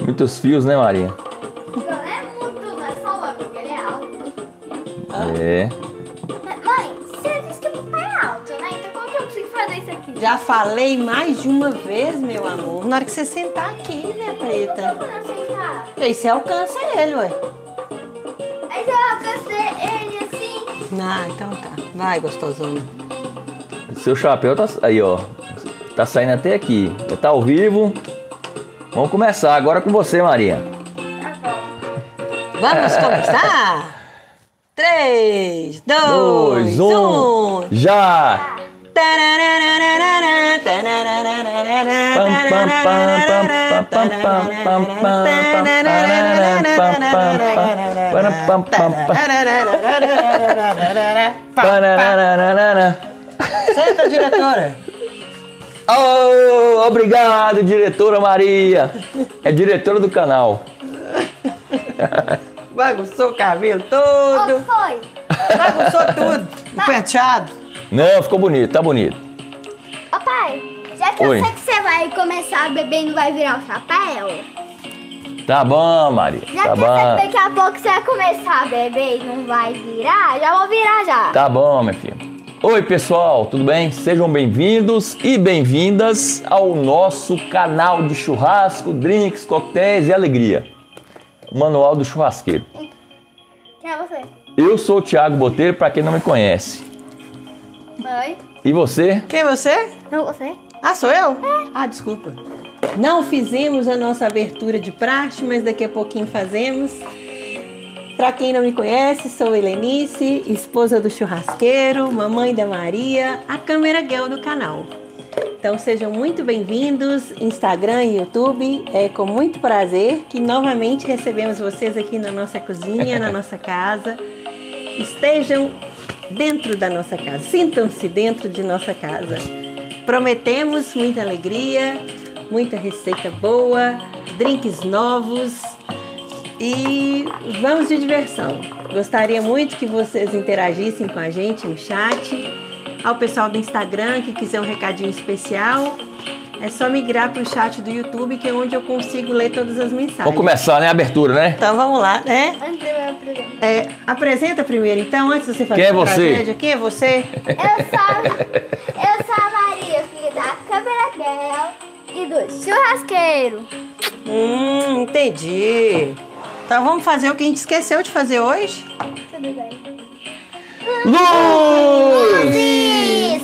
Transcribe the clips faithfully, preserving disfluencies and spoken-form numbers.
Muitos fios, né, Maria? Não é muito, não é só uma, porque ele é alto. É. Mãe, você disse que o papai é alto, né? Então como que eu consigo fazer isso aqui? Já falei mais de uma vez, meu amor. Na hora que você sentar aqui, né, Preta? Como eu sentar? E aí você alcança ele, ué. Aí eu alcancei ele assim. Ah, então tá. Vai, gostosona. Seu chapéu tá aí, ó. Tá saindo até aqui. Já tá ao vivo. Vamos começar agora com você, Maria. Vamos começar? Três, dois, Dois, um, um. já! Senta, diretora. Oh, obrigado, diretora Maria. É diretora do canal. Bagunçou o cabelo Ô, todo. foi? Bagunçou tudo. O penteado. Não, ficou bonito, tá bonito. Ô pai, já que Oi. eu sei que você vai começar a beber e não vai virar o chapéu, Tá bom, Maria. já Tá que eu sei que bom. daqui a pouco você vai começar a beber e não vai virar, já vou virar já. Tá bom, minha filha. Oi, pessoal, tudo bem? Sejam bem-vindos e bem-vindas ao nosso canal de churrasco, drinks, coquetéis e alegria. O Manual do Churrasqueiro. Quem é você? Eu sou o Thiago Botelho, para quem não me conhece. Oi. E você? Quem é você? Não, você? Ah, sou eu? Ah, desculpa. Não fizemos a nossa abertura de praxe, mas daqui a pouquinho fazemos. Para quem não me conhece, sou Helenice, esposa do churrasqueiro, mamãe da Maria, a câmera girl do canal. Então sejam muito bem-vindos, Instagram e YouTube. É com muito prazer que novamente recebemos vocês aqui na nossa cozinha, na nossa casa. Estejam dentro da nossa casa, sintam-se dentro de nossa casa. Prometemos muita alegria, muita receita boa, drinks novos. E vamos de diversão. Gostaria muito que vocês interagissem com a gente no chat. Ao pessoal do Instagram que quiser um recadinho especial, é só migrar para o chat do YouTube, que é onde eu consigo ler todas as mensagens. Vamos começar, né? A abertura, né? Então vamos lá, né? Antes de eu apresentar. É, apresenta primeiro, então, antes de você fazer Quem é a você? tragédia. Quem é você? Eu sou, eu sou a Maria, filha da câmera girl e do churrasqueiro. Hum, entendi. Então vamos fazer o que a gente esqueceu de fazer hoje? Tudo bem. Luz! Luzes!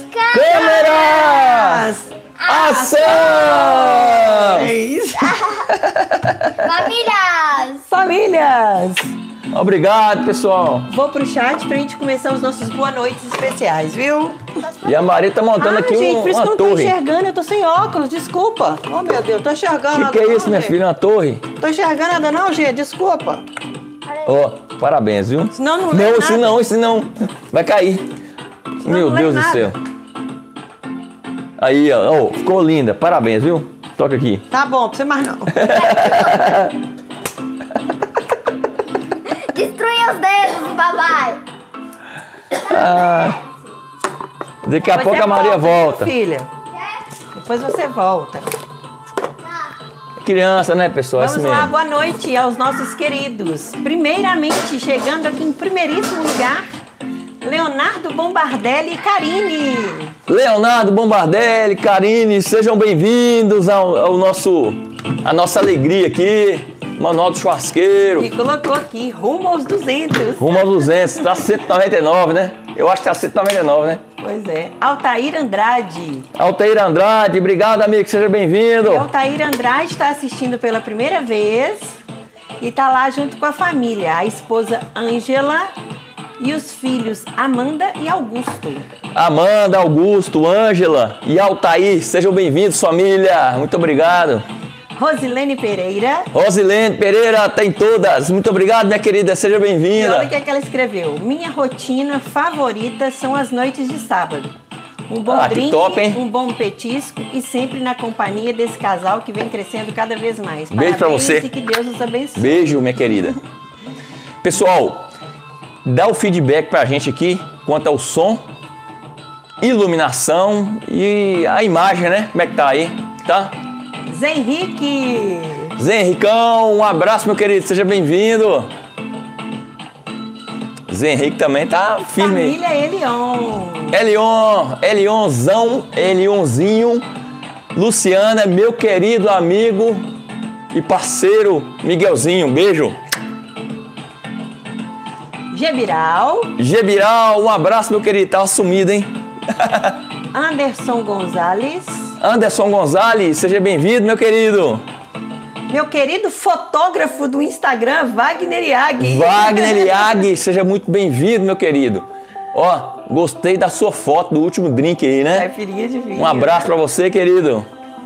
Câmeras! Ação! É isso. Famílias! Famílias! Obrigado, pessoal. Vou pro chat pra gente começar os nossos boa noites especiais, viu? E a Maria tá montando Ah, aqui gente, um- por isso que eu uma não tô torre. enxergando, eu tô sem óculos, desculpa. Oh, meu Deus, tô enxergando O que, nada que é não, isso, minha gente. filha? Uma torre? Tô enxergando nada não, gente, desculpa. Ó, parabéns, viu? Senão não lê Não, nada. isso não, isso não. Vai cair. Meu não lê Deus do nada. céu. Aí, ó, ó, ficou linda. Parabéns, viu? Toca aqui. Tá bom, pra você mais não. Destruir os dedos, papai! Ah, daqui a Depois pouco você a Maria volta. viu, filha. Depois você volta. Criança, né, pessoal? É Vamos assim lá, mesmo. boa noite aos nossos queridos. Primeiramente, chegando aqui em primeiríssimo lugar, Leonardo Bombardelli e Karine. Leonardo Bombardelli, Karine, sejam bem-vindos ao, ao nosso, a nossa alegria aqui, Manual do Churrasqueiro. E colocou aqui, rumo aos duzentos. Rumo aos duzentos, tá cento e noventa e nove, né? Eu acho que tá cento e noventa e nove, né? Pois é. Altair Andrade. Altair Andrade, obrigado, amigo, seja bem-vindo. E Altair Andrade está assistindo pela primeira vez e está lá junto com a família, a esposa Ângela e os filhos Amanda e Augusto. Amanda, Augusto, Ângela e Altair, sejam bem-vindos, família. Muito obrigado. Rosilene Pereira. Rosilene Pereira, tem todas. Muito obrigado, minha querida, seja E olha o bem-vinda. que, é que ela escreveu. Minha rotina favorita são as noites de sábado. Um bom Ah, que drink, top, hein? um bom petisco e sempre na companhia desse casal que vem crescendo cada vez mais. Beijo pra Parabéns você. E que Deus os abençoe. Beijo, minha querida. Pessoal, dá o feedback pra gente aqui quanto ao som, iluminação e a imagem, né? Como é que tá aí? Tá? Zé Henrique. Zé Henricão, um abraço, meu querido, seja bem-vindo. Zé Henrique também tá firme aí. Família Elion. Elion, Elionzão, Elionzinho. Luciana, meu querido amigo e parceiro Miguelzinho, beijo. Gebiral. Gebiral, um abraço, meu querido, tá sumido, hein? Anderson Gonzalez. Anderson Gonzalez, seja bem-vindo, meu querido. Meu querido fotógrafo do Instagram, Wagner Iag. Wagner Iag, seja muito bem-vindo, meu querido. Ó, gostei da sua foto do último drink aí, né? Caipirinha de vinho. Um abraço pra você, querido.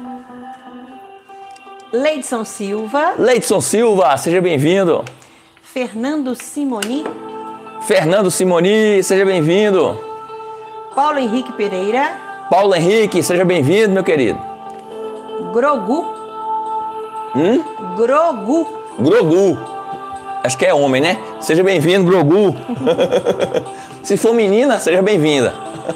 Leidson Silva. Leidson Silva, seja bem-vindo. Fernando Simoni. Fernando Simoni, seja bem-vindo. Paulo Henrique Pereira. Paulo Henrique, seja bem-vindo, meu querido. Grogu. Hum? Grogu. Grogu. Acho que é homem, né? Seja bem-vindo, Grogu. Se for menina, seja bem-vinda.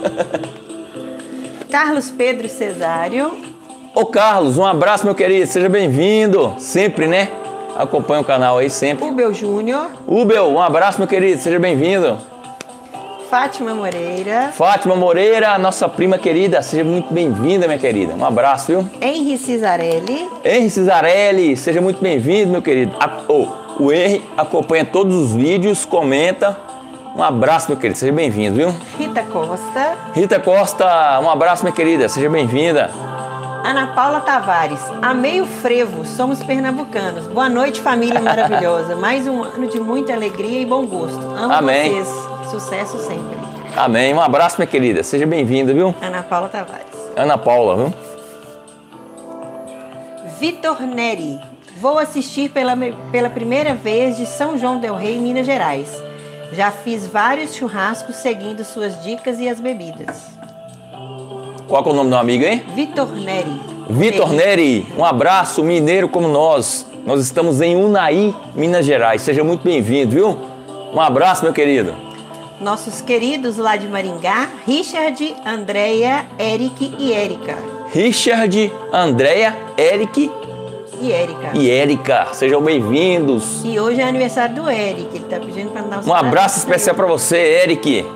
Carlos Pedro Cesário. Ô Carlos, um abraço, meu querido. Seja bem-vindo. Sempre, né? Acompanha o canal aí sempre. Ubel Júnior. Ubel, um abraço, meu querido. Seja bem-vindo. Fátima Moreira. Fátima Moreira, nossa prima querida. Seja muito bem-vinda, minha querida. Um abraço, viu? Henri Cisarelli. Henri Cisarelli, seja muito bem-vindo, meu querido. A, oh, o Henri acompanha todos os vídeos, comenta. Um abraço, meu querido. Seja bem-vindo, viu? Rita Costa. Rita Costa, um abraço, minha querida. Seja bem-vinda. Ana Paula Tavares. Amei o frevo, somos pernambucanos. Boa noite, família maravilhosa. Mais um ano de muita alegria e bom gosto. Amo Amém. vocês. Sucesso sempre. Amém. Um abraço, minha querida. Seja bem-vinda, viu? Ana Paula Tavares. Ana Paula, viu? Vitor Neri. Vou assistir pela, pela primeira vez de São João del Rei, Minas Gerais. Já fiz vários churrascos seguindo suas dicas e as bebidas. Qual que é o nome do amigo, hein? Vitor Neri. Vitor Neri, um abraço, mineiro como nós. Nós estamos em Unai, Minas Gerais. Seja muito bem-vindo, viu? Um abraço, meu querido. Nossos queridos lá de Maringá, Richard, Andréia, Eric e Érica. Richard, Andréia, Eric E Érica. e Érica. Sejam bem-vindos. E hoje é aniversário do Eric. Ele tá pedindo para dar um Um abraço especial para você, Eric.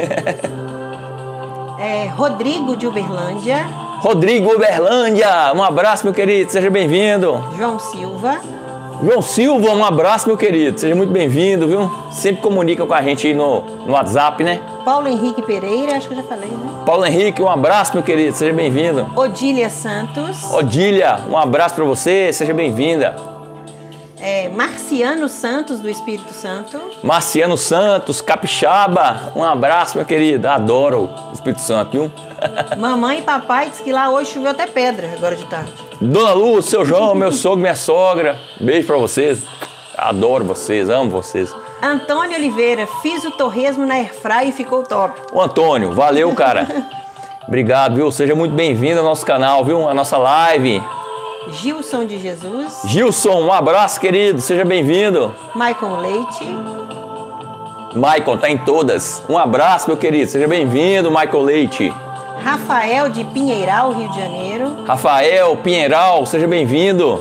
É, Rodrigo de Uberlândia. Rodrigo Uberlândia, um abraço, meu querido. Seja bem-vindo. João Silva. João Silva, um abraço, meu querido. Seja muito bem-vindo, viu? Sempre comunica com a gente aí no, no WhatsApp, né? Paulo Henrique Pereira, acho que eu já falei, né? Paulo Henrique, um abraço, meu querido. Seja bem-vindo. Odília Santos. Odília, um abraço para você. Seja bem-vinda. É, Marciano Santos, do Espírito Santo. Marciano Santos, Capixaba, um abraço, meu querido. Adoro o Espírito Santo, viu? Mamãe e papai diz que lá hoje choveu até pedra, agora de tarde. Dona Lu, seu João, meu sogro, minha sogra. Beijo pra vocês. Adoro vocês, amo vocês. Antônio Oliveira, fiz o torresmo na airfry e ficou top. Ô Antônio, valeu, cara. Obrigado, viu? Seja muito bem-vindo ao nosso canal, viu? A nossa live. Gilson de Jesus. Gilson, um abraço, querido. Seja bem-vindo. Maicon Leite. Maicon, tá em todas. Um abraço, meu querido. Seja bem-vindo, Maicon Leite. Rafael de Pinheiral, Rio de Janeiro. Rafael Pinheiral, seja bem-vindo.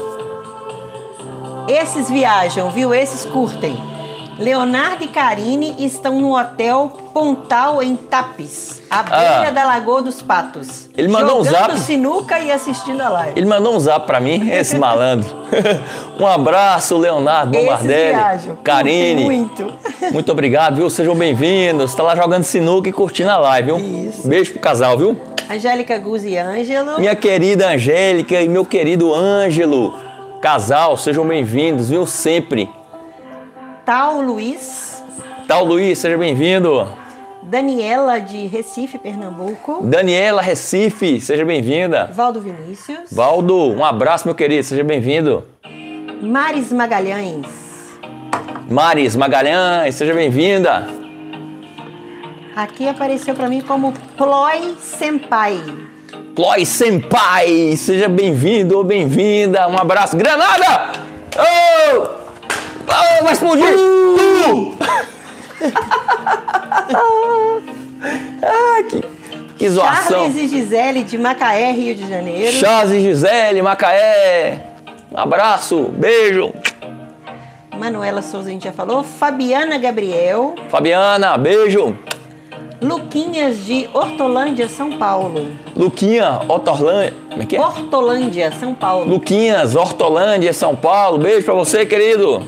Esses viajam, viu? Esses curtem. Leonardo e Karine estão no hotel Pontal em Tapes, à beira Ah. da Lagoa dos Patos. Ele mandou um jogando zap. sinuca e assistindo a live. Ele mandou um zap pra mim, esse malandro. Um abraço, Leonardo Esses Bombardelli, viajam. Karine. Curtem muito. Muito obrigado, viu? Sejam bem-vindos. Tá lá jogando sinuca e curtindo a live, viu? Isso. Beijo pro casal, viu? Angélica Guzzi e Ângelo. Minha querida Angélica e meu querido Ângelo. Casal, sejam bem-vindos, viu? Sempre. Tal Luiz. Tal Luiz, seja bem-vindo. Daniela de Recife, Pernambuco. Daniela Recife, seja bem-vinda. Valdo Vinícius. Valdo, um abraço, meu querido, seja bem-vindo. Maris Magalhães. Maris Magalhães, seja bem-vinda. Aqui apareceu pra mim como Ploy Senpai. Ploy Senpai, seja bem-vindo ou bem-vinda. Um abraço. Granada! Oh! Oh, vai explodir! Uh! ah, que, que zoação. Charles e Gisele de Macaé, Rio de Janeiro. Charles e Gisele, Macaé. Um abraço, beijo. Manuela Souza, a gente já falou. Fabiana Gabriel. Fabiana, beijo. Luquinhas de Hortolândia, São Paulo. Luquinha, Hortolândia. Como é que é? Hortolândia, São Paulo. Luquinhas, Hortolândia, São Paulo. Beijo pra você, querido.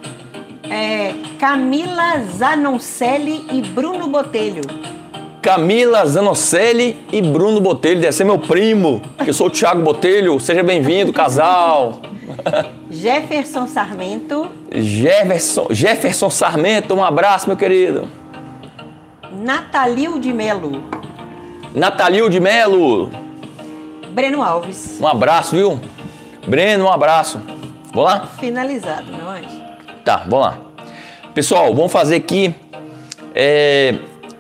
É, Camila Zanoncelli e Bruno Botelho. Camila Zanoncelli e Bruno Botelho. Deve ser meu primo. Eu sou o Thiago Botelho. Seja bem-vindo, casal. Jefferson Sarmento. Jefferson, Jefferson Sarmento, um abraço, meu querido. Natalio de Melo. Natalio de Melo. Breno Alves. Um abraço, viu? Breno, um abraço. Vamos lá? Finalizado, não é? Tá, vamos lá. Pessoal, vamos fazer aqui é,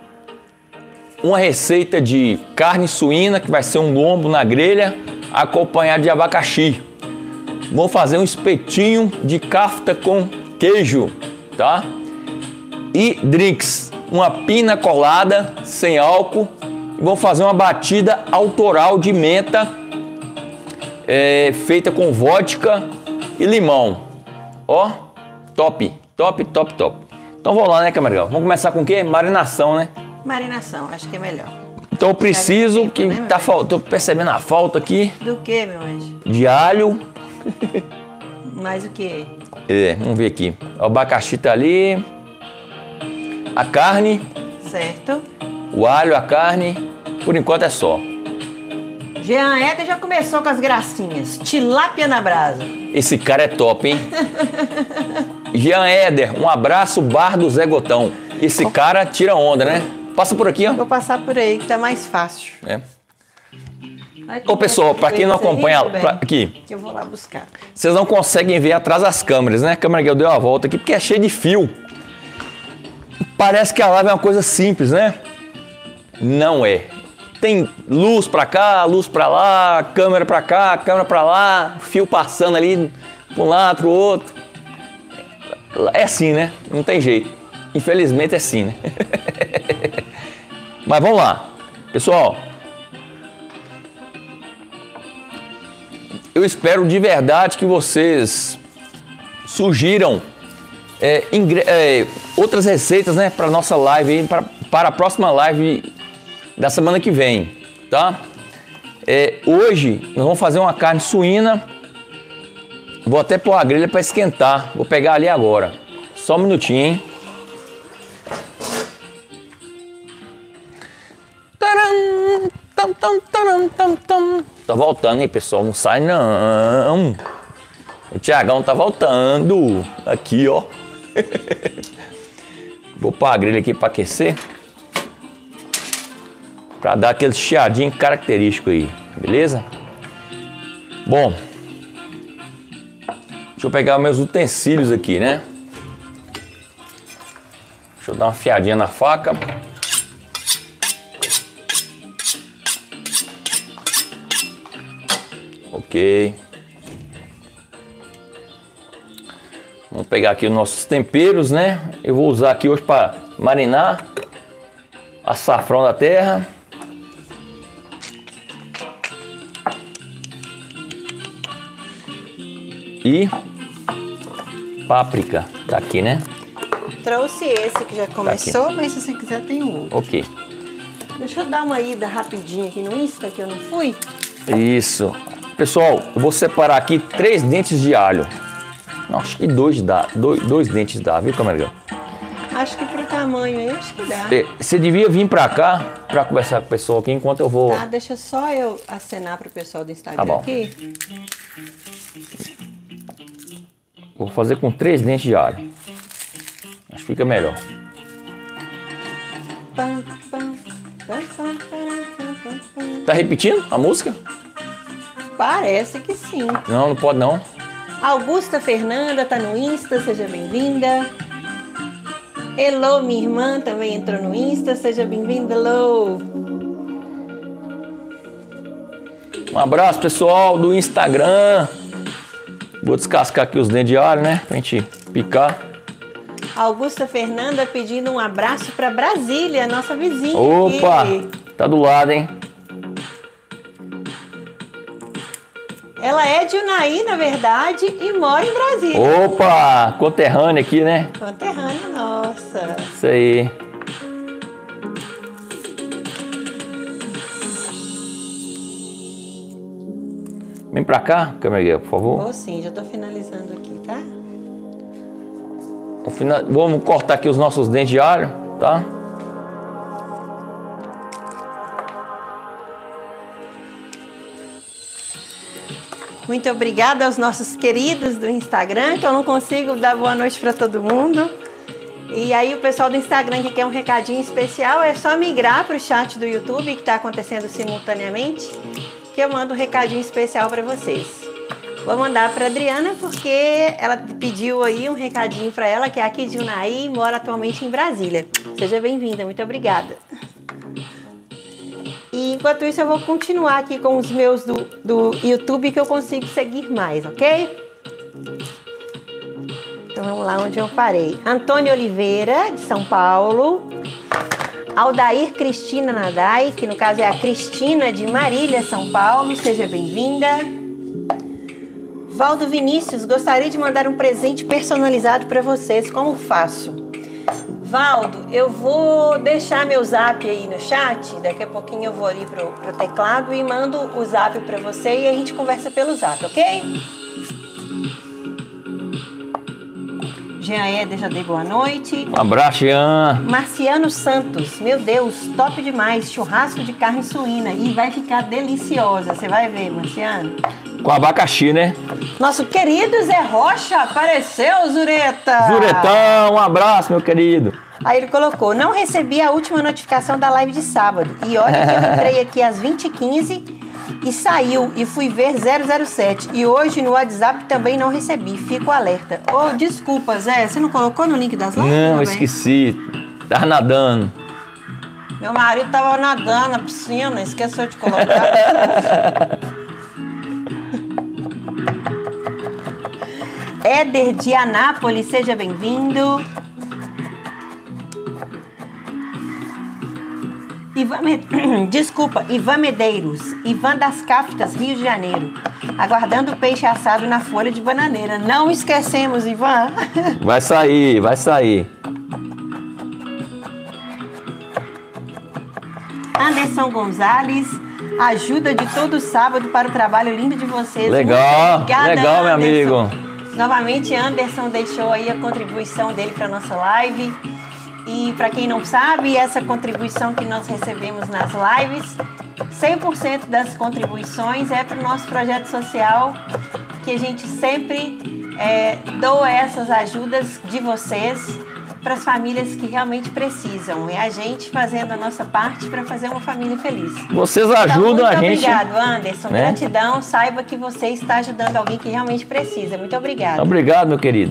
uma receita de carne suína, que vai ser um lombo na grelha, acompanhado de abacaxi. Vamos fazer um espetinho de kafta com queijo, tá? E drinks, uma pina colada sem álcool. E vamos fazer uma batida autoral de menta, é, feita com vodka e limão. Ó, top, top, top, top. Então vamos lá, né, Camargão? Vamos começar com o quê? Marinação, né? Marinação, acho que é melhor. Então eu preciso, tempo, que né, tá faltando, tô percebendo a falta aqui Do que, meu anjo? de alho. Mais o que? É, vamos ver aqui. O abacaxi tá ali. A carne, Certo. o alho, a carne. Por enquanto é só. Jean Eder já começou com as gracinhas. Tilápia na brasa. Esse cara é top, hein? Jean Éder, um abraço, bar do Zé Gotão. Esse cara tira onda, né? Passa por aqui, ó. Vou passar por aí que tá mais fácil. É. Ai, Ô, pessoal, pra quem não acompanha, Bem, pra, aqui, que eu vou lá buscar. vocês não conseguem ver atrás das câmeras, né? A câmera que eu dei uma volta aqui, porque é cheio de fio. Parece que a live é uma coisa simples, né? Não é. Tem luz pra cá, luz pra lá, câmera pra cá, câmera pra lá, fio passando ali pra um lado, pro outro. É assim, né? Não tem jeito. Infelizmente é assim, né? Mas vamos lá. Pessoal, eu espero de verdade que vocês sugiram é, é, outras receitas, né, para nossa live, pra, para a próxima live da semana que vem, tá? É, hoje nós vamos fazer uma carne suína. Vou até pôr a grelha para esquentar. Vou pegar ali agora. Só um minutinho, hein? Taram, tam, tam, taram, tam, tam. Tá voltando, hein, pessoal? Não sai, não. O Thiagão tá voltando. Aqui, ó. Vou pôr a grelha aqui para aquecer. Para dar aquele chiadinho característico aí. Beleza? Bom. Deixa eu pegar meus utensílios aqui, né? Deixa eu dar uma fiadinha na faca. Ok. Vamos pegar aqui os nossos temperos, né? Eu vou usar aqui hoje para marinar açafrão da terra. E páprica, tá aqui, né? Trouxe esse que já começou, mas se você quiser tem um outro. Ok. Deixa eu dar uma ida rapidinho aqui no Insta, que eu não fui. Isso. Pessoal, eu vou separar aqui três dentes de alho. Não, acho que dois dá. Dois, dois dentes dá, viu, Camargão? Acho que pro tamanho aí, acho que dá. Você devia vir pra cá pra conversar com o pessoal aqui enquanto eu vou... Tá, deixa só eu acenar pro pessoal do Instagram Tá bom. aqui. Vou fazer com três dentes de alho. Acho que fica melhor. Pam, pam, pam, pam, pam, pam, pam. Tá repetindo a música? Parece que sim. Não, não pode não. Augusta Fernanda tá no Insta, seja bem-vinda. Elô, minha irmã, também entrou no Insta, seja bem-vinda, Elô. Um abraço, pessoal do Instagram. Vou descascar aqui os dentes de alho, né? Pra gente picar. Augusta Fernanda pedindo um abraço para Brasília, nossa vizinha. Opa! Aqui. Tá do lado, hein? Ela é de Unai, na verdade, e mora em Brasília. Opa, conterrânea aqui, né? Conterrânea nossa. Isso aí. Vem pra cá, câmera, por favor. Vou sim, já tô finalizando aqui, tá? Vamos cortar aqui os nossos dentes de alho, tá? Muito obrigada aos nossos queridos do Instagram, que eu não consigo dar boa noite para todo mundo. E aí o pessoal do Instagram que quer um recadinho especial, é só migrar para o chat do YouTube, que está acontecendo simultaneamente, que eu mando um recadinho especial para vocês. Vou mandar para Adriana, porque ela pediu aí um recadinho para ela, que é aqui de Unai e mora atualmente em Brasília. Seja bem-vinda, muito obrigada. E enquanto isso eu vou continuar aqui com os meus do, do YouTube, que eu consigo seguir mais, ok? Então vamos lá onde eu parei. Antônio Oliveira, de São Paulo. Aldair Cristina Nadai, que no caso é a Cristina de Marília, São Paulo. Seja bem-vinda. Valdo Vinícius, gostaria de mandar um presente personalizado para vocês. Como faço? Valdo, eu vou deixar meu zap aí no chat. Daqui a pouquinho eu vou ali pro, pro teclado e mando o zap para você e a gente conversa pelo zap, ok? Jean Eder, já dei boa noite. Um abraço, Jean. Marciano Santos, meu Deus, top demais. Churrasco de carne suína e vai ficar deliciosa. Você vai ver, Marciano. Com abacaxi, né? Nosso querido Zé Rocha apareceu, Zureta. Zuretão, um abraço, meu querido. Aí ele colocou, não recebi a última notificação da live de sábado. E olha que eu entrei aqui às vinte e quinze e saiu e fui ver zero zero sete. E hoje no WhatsApp também não recebi. Fico alerta. Oh, desculpa, Zé, você não colocou no link das lives? Não, também? esqueci. Tava nadando. Meu marido tava nadando na piscina, esqueceu de colocar. Éder de Anápolis, seja bem-vindo. Ivan Me... Desculpa, Ivan Medeiros, Ivan das Caftas, Rio de Janeiro. Aguardando o peixe assado na folha de bananeira. Não esquecemos, Ivan. Vai sair, vai sair. Anderson Gonzalez, ajuda de todo sábado para o trabalho lindo de vocês. Legal, obrigada, legal, meu Anderson. amigo. Novamente, Anderson deixou aí a contribuição dele para a nossa live. E para quem não sabe, essa contribuição que nós recebemos nas lives, cem por cento das contribuições é para o nosso projeto social, que a gente sempre é, doa essas ajudas de vocês para as famílias que realmente precisam. É a gente fazendo a nossa parte para fazer uma família feliz. Vocês ajudam então, a gente. Muito obrigado, Anderson. Né? Gratidão. Saiba que você está ajudando alguém que realmente precisa. Muito obrigado. Obrigado, meu querido.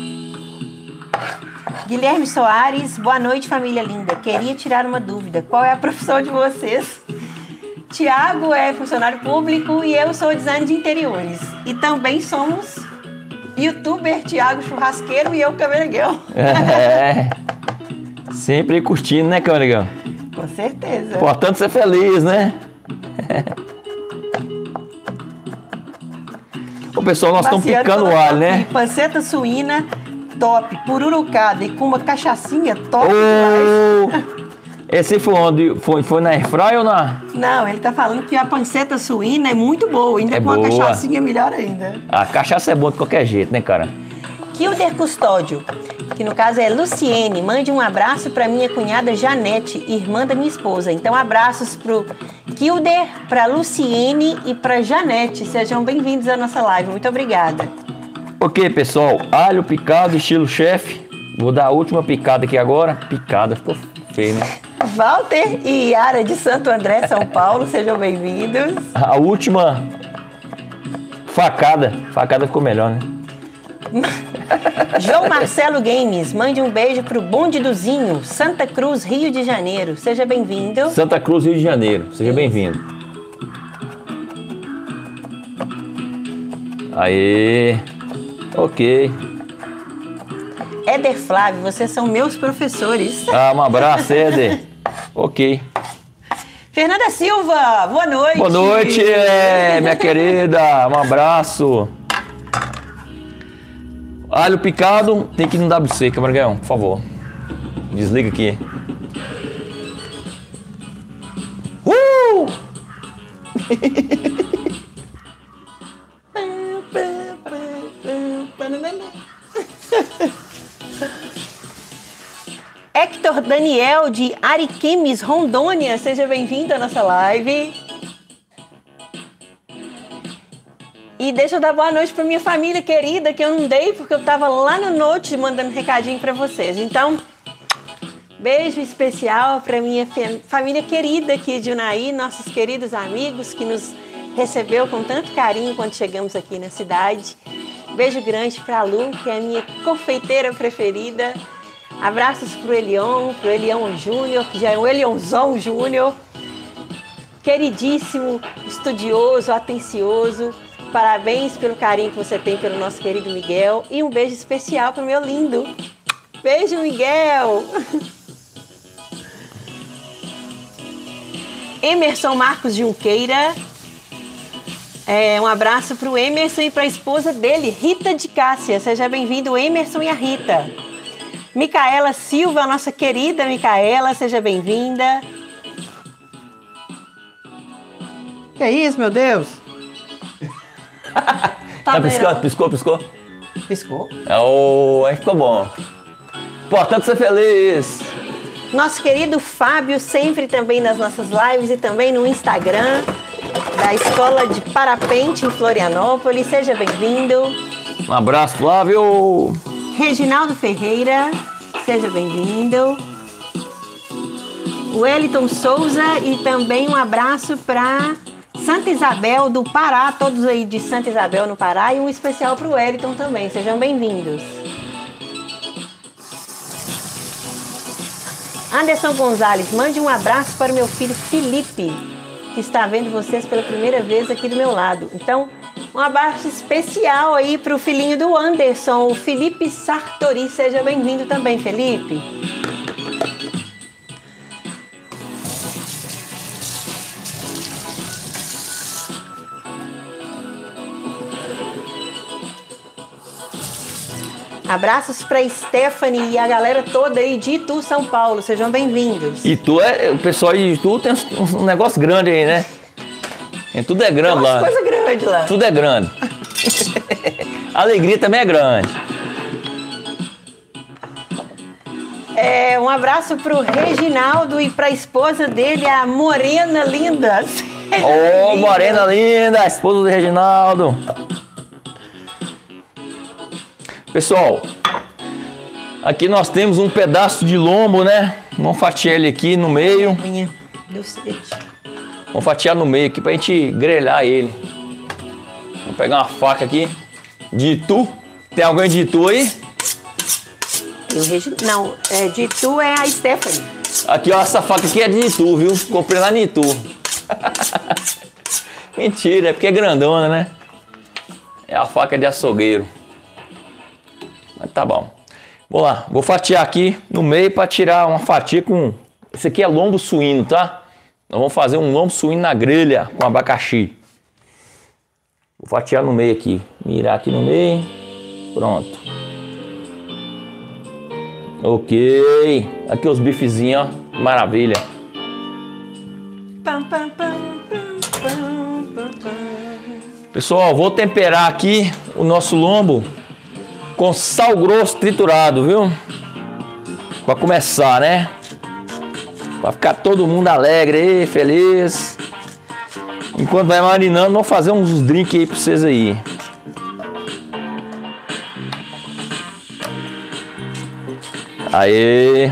Guilherme Soares, boa noite, família linda. Queria tirar uma dúvida. Qual é a profissão de vocês? Tiago é funcionário público e eu sou designer de interiores. E também somos youtuber Tiago Churrasqueiro e eu Camarguão. É. Sempre curtindo, né, Camarguão? Com certeza. Importante ser feliz, né? Ô, pessoal, nós estamos picando o alho, né? Panceta suína, top. Pururucada e com uma cachaçinha, top. Oh, esse foi onde? Foi, foi na airfryer ou na... Não, ele tá falando que a panceta suína é muito boa. Ainda É com uma boa. cachaçinha melhor ainda. A cachaça é boa de qualquer jeito, né, cara? Kilder Custódio, que no caso é Luciene, mande um abraço para minha cunhada Janete, irmã da minha esposa. Então, abraços pro Kilder, para Luciene e para Janete. Sejam bem-vindos à nossa live. Muito obrigada. Ok, pessoal, alho picado, estilo chefe. Vou dar a última picada aqui agora. Picada, ficou feio, né? Walter e Yara de Santo André, São Paulo, sejam bem-vindos. A última facada. Facada ficou melhor, né? João Marcelo Games, mande um beijo pro Bonde do Zinho, Santa Cruz, Rio de Janeiro. Seja bem-vindo. Santa Cruz, Rio de Janeiro. Seja bem-vindo. Aê. Ok. Éder Flávio, vocês são meus professores. Ah, um abraço, Éder. Ok. Fernanda Silva, boa noite. Boa noite, é, minha querida. Um abraço. Alho picado tem que ir no W C, Camarguel, por favor. Desliga aqui. Uh! Hector Daniel de Ariquemes, Rondônia, seja bem-vindo à nossa live. E deixa eu dar boa noite para minha família querida, que eu não dei porque eu estava lá no Note mandando recadinho para vocês. Então, beijo especial para minha família querida aqui de Unai, nossos queridos amigos que nos recebeu com tanto carinho quando chegamos aqui na cidade. Beijo grande para a Lu, que é a minha confeiteira preferida. Abraços para o Elion, para o Elion Júnior, que já é o Elionzão Júnior. Queridíssimo, estudioso, atencioso. Parabéns pelo carinho que você tem pelo nosso querido Miguel. E um beijo especial para o meu lindo. Beijo, Miguel! Emerson Marcos Junqueira. É, um abraço para o Emerson e para a esposa dele, Rita de Cássia. Seja bem-vindo, Emerson e a Rita. Micaela Silva, nossa querida Micaela, seja bem-vinda. Que é isso, meu Deus? Tá, tá piscando, piscou, piscou? Piscou. É o... Aí ficou bom. Importante ser feliz. Nosso querido Fábio, sempre também nas nossas lives e também no Instagram da Escola de Parapente em Florianópolis. Seja bem-vindo. Um abraço, Flávio. Reginaldo Ferreira, seja bem-vindo. Wellington Souza e também um abraço para Santa Isabel do Pará, todos aí de Santa Isabel no Pará, e um especial para o Wellington também, sejam bem-vindos. Anderson Gonzalez, mande um abraço para o meu filho Felipe, que está vendo vocês pela primeira vez aqui do meu lado. Então, um abraço especial aí para o filhinho do Anderson, o Felipe Sartori. Seja bem-vindo também, Felipe. Abraços para Stephanie e a galera toda aí de Itu, São Paulo. Sejam bem-vindos. Itu é... O pessoal de Itu tem um negócio grande aí, né? E tudo é grande tem lá. Coisa grande lá. Tudo é grande. A alegria também é grande. É, um abraço pro Reginaldo e pra esposa dele, a Morena Linda. Ô, oh, Morena Linda, esposa do Reginaldo. Pessoal, aqui nós temos um pedaço de lombo, né? Vamos fatiar ele aqui no meio. Vamos fatiar no meio aqui pra gente grelhar ele. Vou pegar uma faca aqui de Itu. Tem alguém de Itu aí? Não, é, de Itu é a Stephanie. Aqui, ó, essa faca aqui é de Itu, viu? Comprei lá no Itu. Mentira, é porque é grandona, né? É a faca de açougueiro. Mas tá bom. Vamos lá, vou fatiar aqui no meio para tirar uma fatia com... Esse aqui é lombo suíno, tá? Nós vamos fazer um lombo suíno na grelha com abacaxi. Vou fatiar no meio aqui. Mirar aqui no meio. Pronto. Ok. Aqui os bifezinhos, ó. Maravilha. Pessoal, vou temperar aqui o nosso lombo com sal grosso triturado, viu? Para começar, né? Para ficar todo mundo alegre e feliz. Enquanto vai marinando, vamos fazer uns drinks aí para vocês aí. Aê!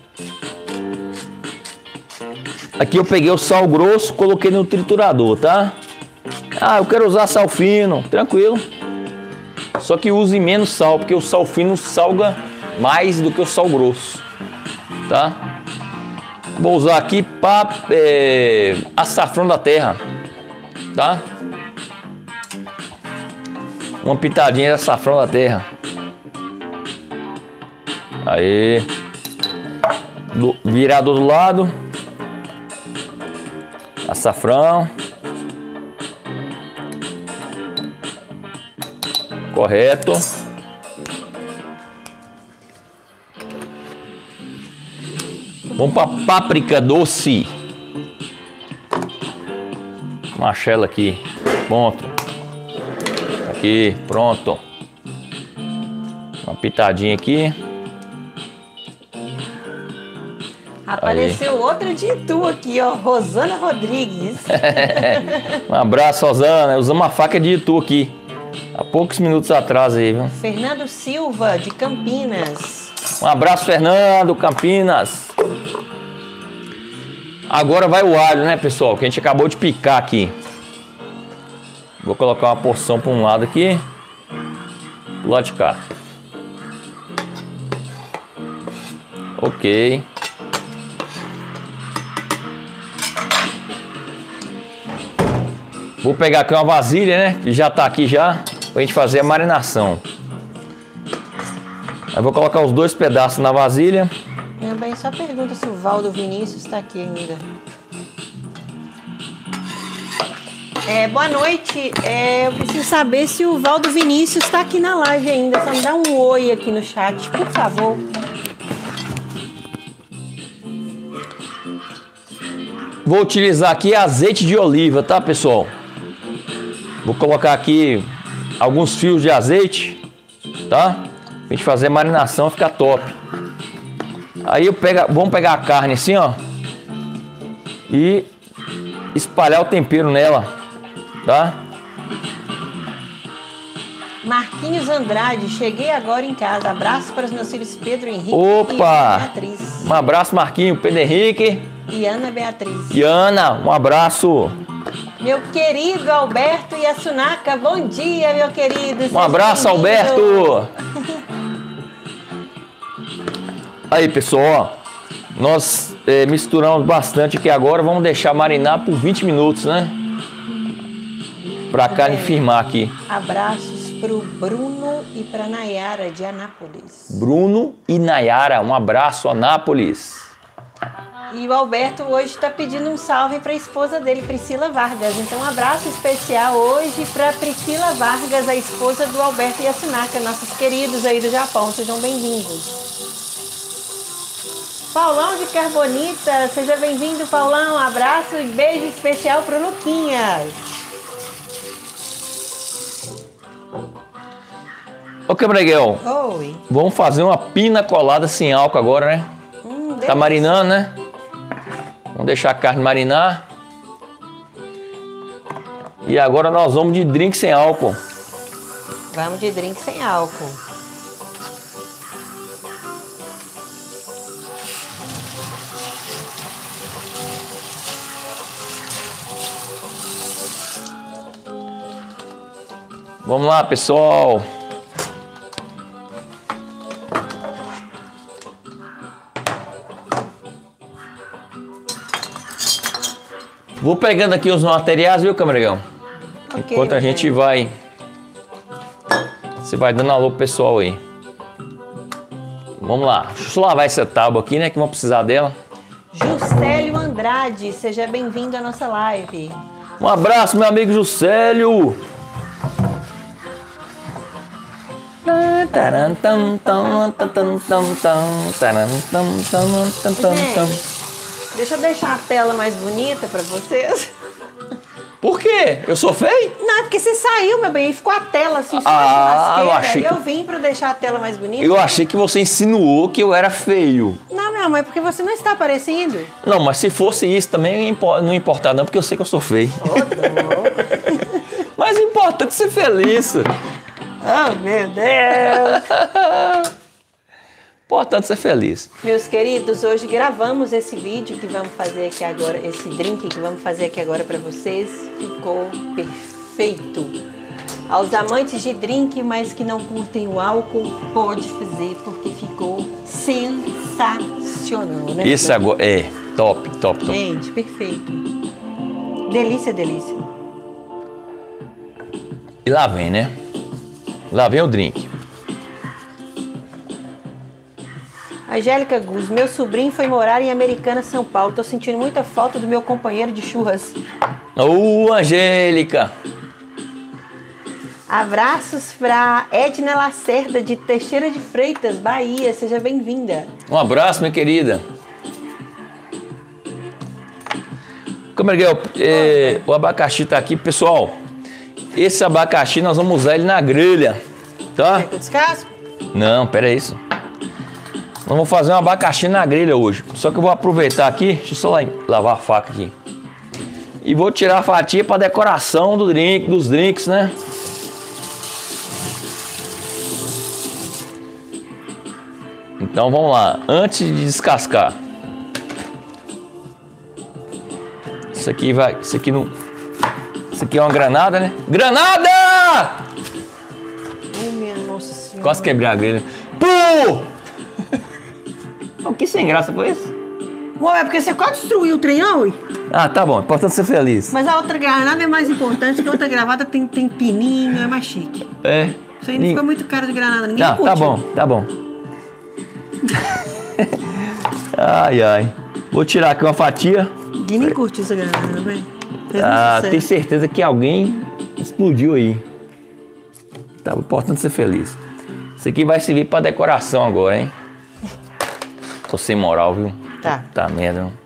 Aqui eu peguei o sal grosso, coloquei no triturador, tá? Ah, eu quero usar sal fino, tranquilo. Só que use menos sal, porque o sal fino salga mais do que o sal grosso, tá? Vou usar aqui para é, açafrão da terra, tá? Uma pitadinha de açafrão da terra. Aí, do, virar do outro lado. Açafrão. Correto. Vamos para páprica doce. Machela aqui. Pronto. Aqui, pronto. Uma pitadinha aqui. Apareceu aí. Outra de Itu aqui, ó. Rosana Rodrigues. Um abraço, Rosana. Usamos uma faca de Itu aqui. Há poucos minutos atrás aí, viu? Fernando Silva, de Campinas. Um abraço, Fernando, Campinas. Agora vai o alho, né, pessoal? Que a gente acabou de picar aqui. Vou colocar uma porção para um lado aqui. Do lado de cá. Ok. Vou pegar aqui uma vasilha, né? Que já tá aqui já. Pra gente fazer a marinação. Aí vou colocar os dois pedaços na vasilha. Meu bem, só pergunta se o Valdo Vinícius está aqui ainda. É, boa noite. É, eu preciso saber se o Valdo Vinícius está aqui na live ainda. Só me dá um oi aqui no chat, por favor. Vou utilizar aqui azeite de oliva, tá, pessoal? Vou colocar aqui alguns fios de azeite, tá? Pra gente fazer a marinação ficar top. Aí eu pego, vamos pegar a carne assim, ó, e espalhar o tempero nela, tá? Marquinhos Andrade, cheguei agora em casa. Abraço para os meus filhos Pedro Henrique Opa! e Beatriz. Um abraço, Marquinho, Pedro Henrique. E Ana Beatriz. E Ana, um abraço. Meu querido Alberto Yasunaca, bom dia, meu querido. Um abraço, Alberto. Aí, pessoal, ó, nós é, misturamos bastante aqui agora. Vamos deixar marinar por vinte minutos, né? Pra carne firmar aqui. Abraços pro Bruno e pra Nayara de Anápolis. Bruno e Nayara, um abraço, Anápolis. E o Alberto hoje está pedindo um salve para a esposa dele, Priscila Vargas. Então, um abraço especial hoje para Priscila Vargas, a esposa do Alberto Yasunaca, nossos queridos aí do Japão. Sejam bem-vindos. Paulão de Carbonita, seja bem-vindo, Paulão. Um abraço e beijo especial para o Luquinhas. Ô, Cabreguel, Oi. vamos fazer uma pina colada sem álcool agora, né? Hum, tá marinando, né? Vamos deixar a carne marinar. E agora nós vamos de drink sem álcool. Vamos de drink sem álcool. Vamos lá, pessoal. Vou pegando aqui os materiais, viu, Camargão? Okay, enquanto a gente vai... Você vai dando alô pro pessoal aí. Vamos lá. Deixa eu lavar essa tábua aqui, né? Que vamos precisar dela. Juscelio Andrade, seja bem-vindo à nossa live. Um abraço, meu amigo Juscelio. Gente, deixa eu deixar a tela mais bonita pra vocês. Por quê? Eu sou feio? Não, é porque você saiu, meu bem, e ficou a tela assim, só ah, eu achei e eu que... vim pra deixar a tela mais bonita. Eu achei que você insinuou que eu era feio. Não, meu amor, é porque você não está aparecendo. Não, mas se fosse isso também não importa não, porque eu sei que eu sou feio. Oh, mas o importante é ser feliz. Oh, meu Deus. Importante ser feliz. Meus queridos, hoje gravamos esse vídeo que vamos fazer aqui agora, esse drink que vamos fazer aqui agora para vocês. Ficou perfeito. Aos amantes de drink, mas que não curtem o álcool, pode fazer, porque ficou sensacional, né? Isso agora é top, top, top. Gente, perfeito. Delícia, delícia. E lá vem, né? Lá vem o drink. Angélica Gus, meu sobrinho foi morar em Americana, São Paulo. Tô sentindo muita falta do meu companheiro de churras. Ô, Angélica! Abraços pra Edna Lacerda, de Teixeira de Freitas, Bahia. Seja bem-vinda. Um abraço, minha querida. Camarguel, é, o abacaxi tá aqui, pessoal. Esse abacaxi nós vamos usar ele na grelha, tá? Quer que eu descasco? Não, pera isso. Nós vamos fazer um abacaxi na grelha hoje. Só que eu vou aproveitar aqui, deixa eu só lavar a faca aqui. E vou tirar a fatia para decoração do drink, dos drinks, né? Então vamos lá, antes de descascar. Isso aqui vai, isso aqui não, isso aqui é uma granada, né? Granada! Oh, minha nossa senhora. Quase quebrei a grelha. Pô! O que sem graça foi isso? Ué, é porque você quase destruiu o trem, não, ui? Ah, tá bom, importante ser feliz. Mas a outra granada é mais importante, que a outra gravata tem, tem pininho, é mais chique. É. Isso aí não Nin- ficou muito caro de granada, ninguém Não, tá curtiu. bom, tá bom. Ai, ai. Vou tirar aqui uma fatia. Ninguém nem curtiu essa granada, velho. Fez muito Ah, sucesso. tenho certeza que alguém explodiu aí. Tá importante ser feliz. Isso aqui vai servir pra decoração agora, hein? Tô sem moral, viu? Tá. Tá merda. Não?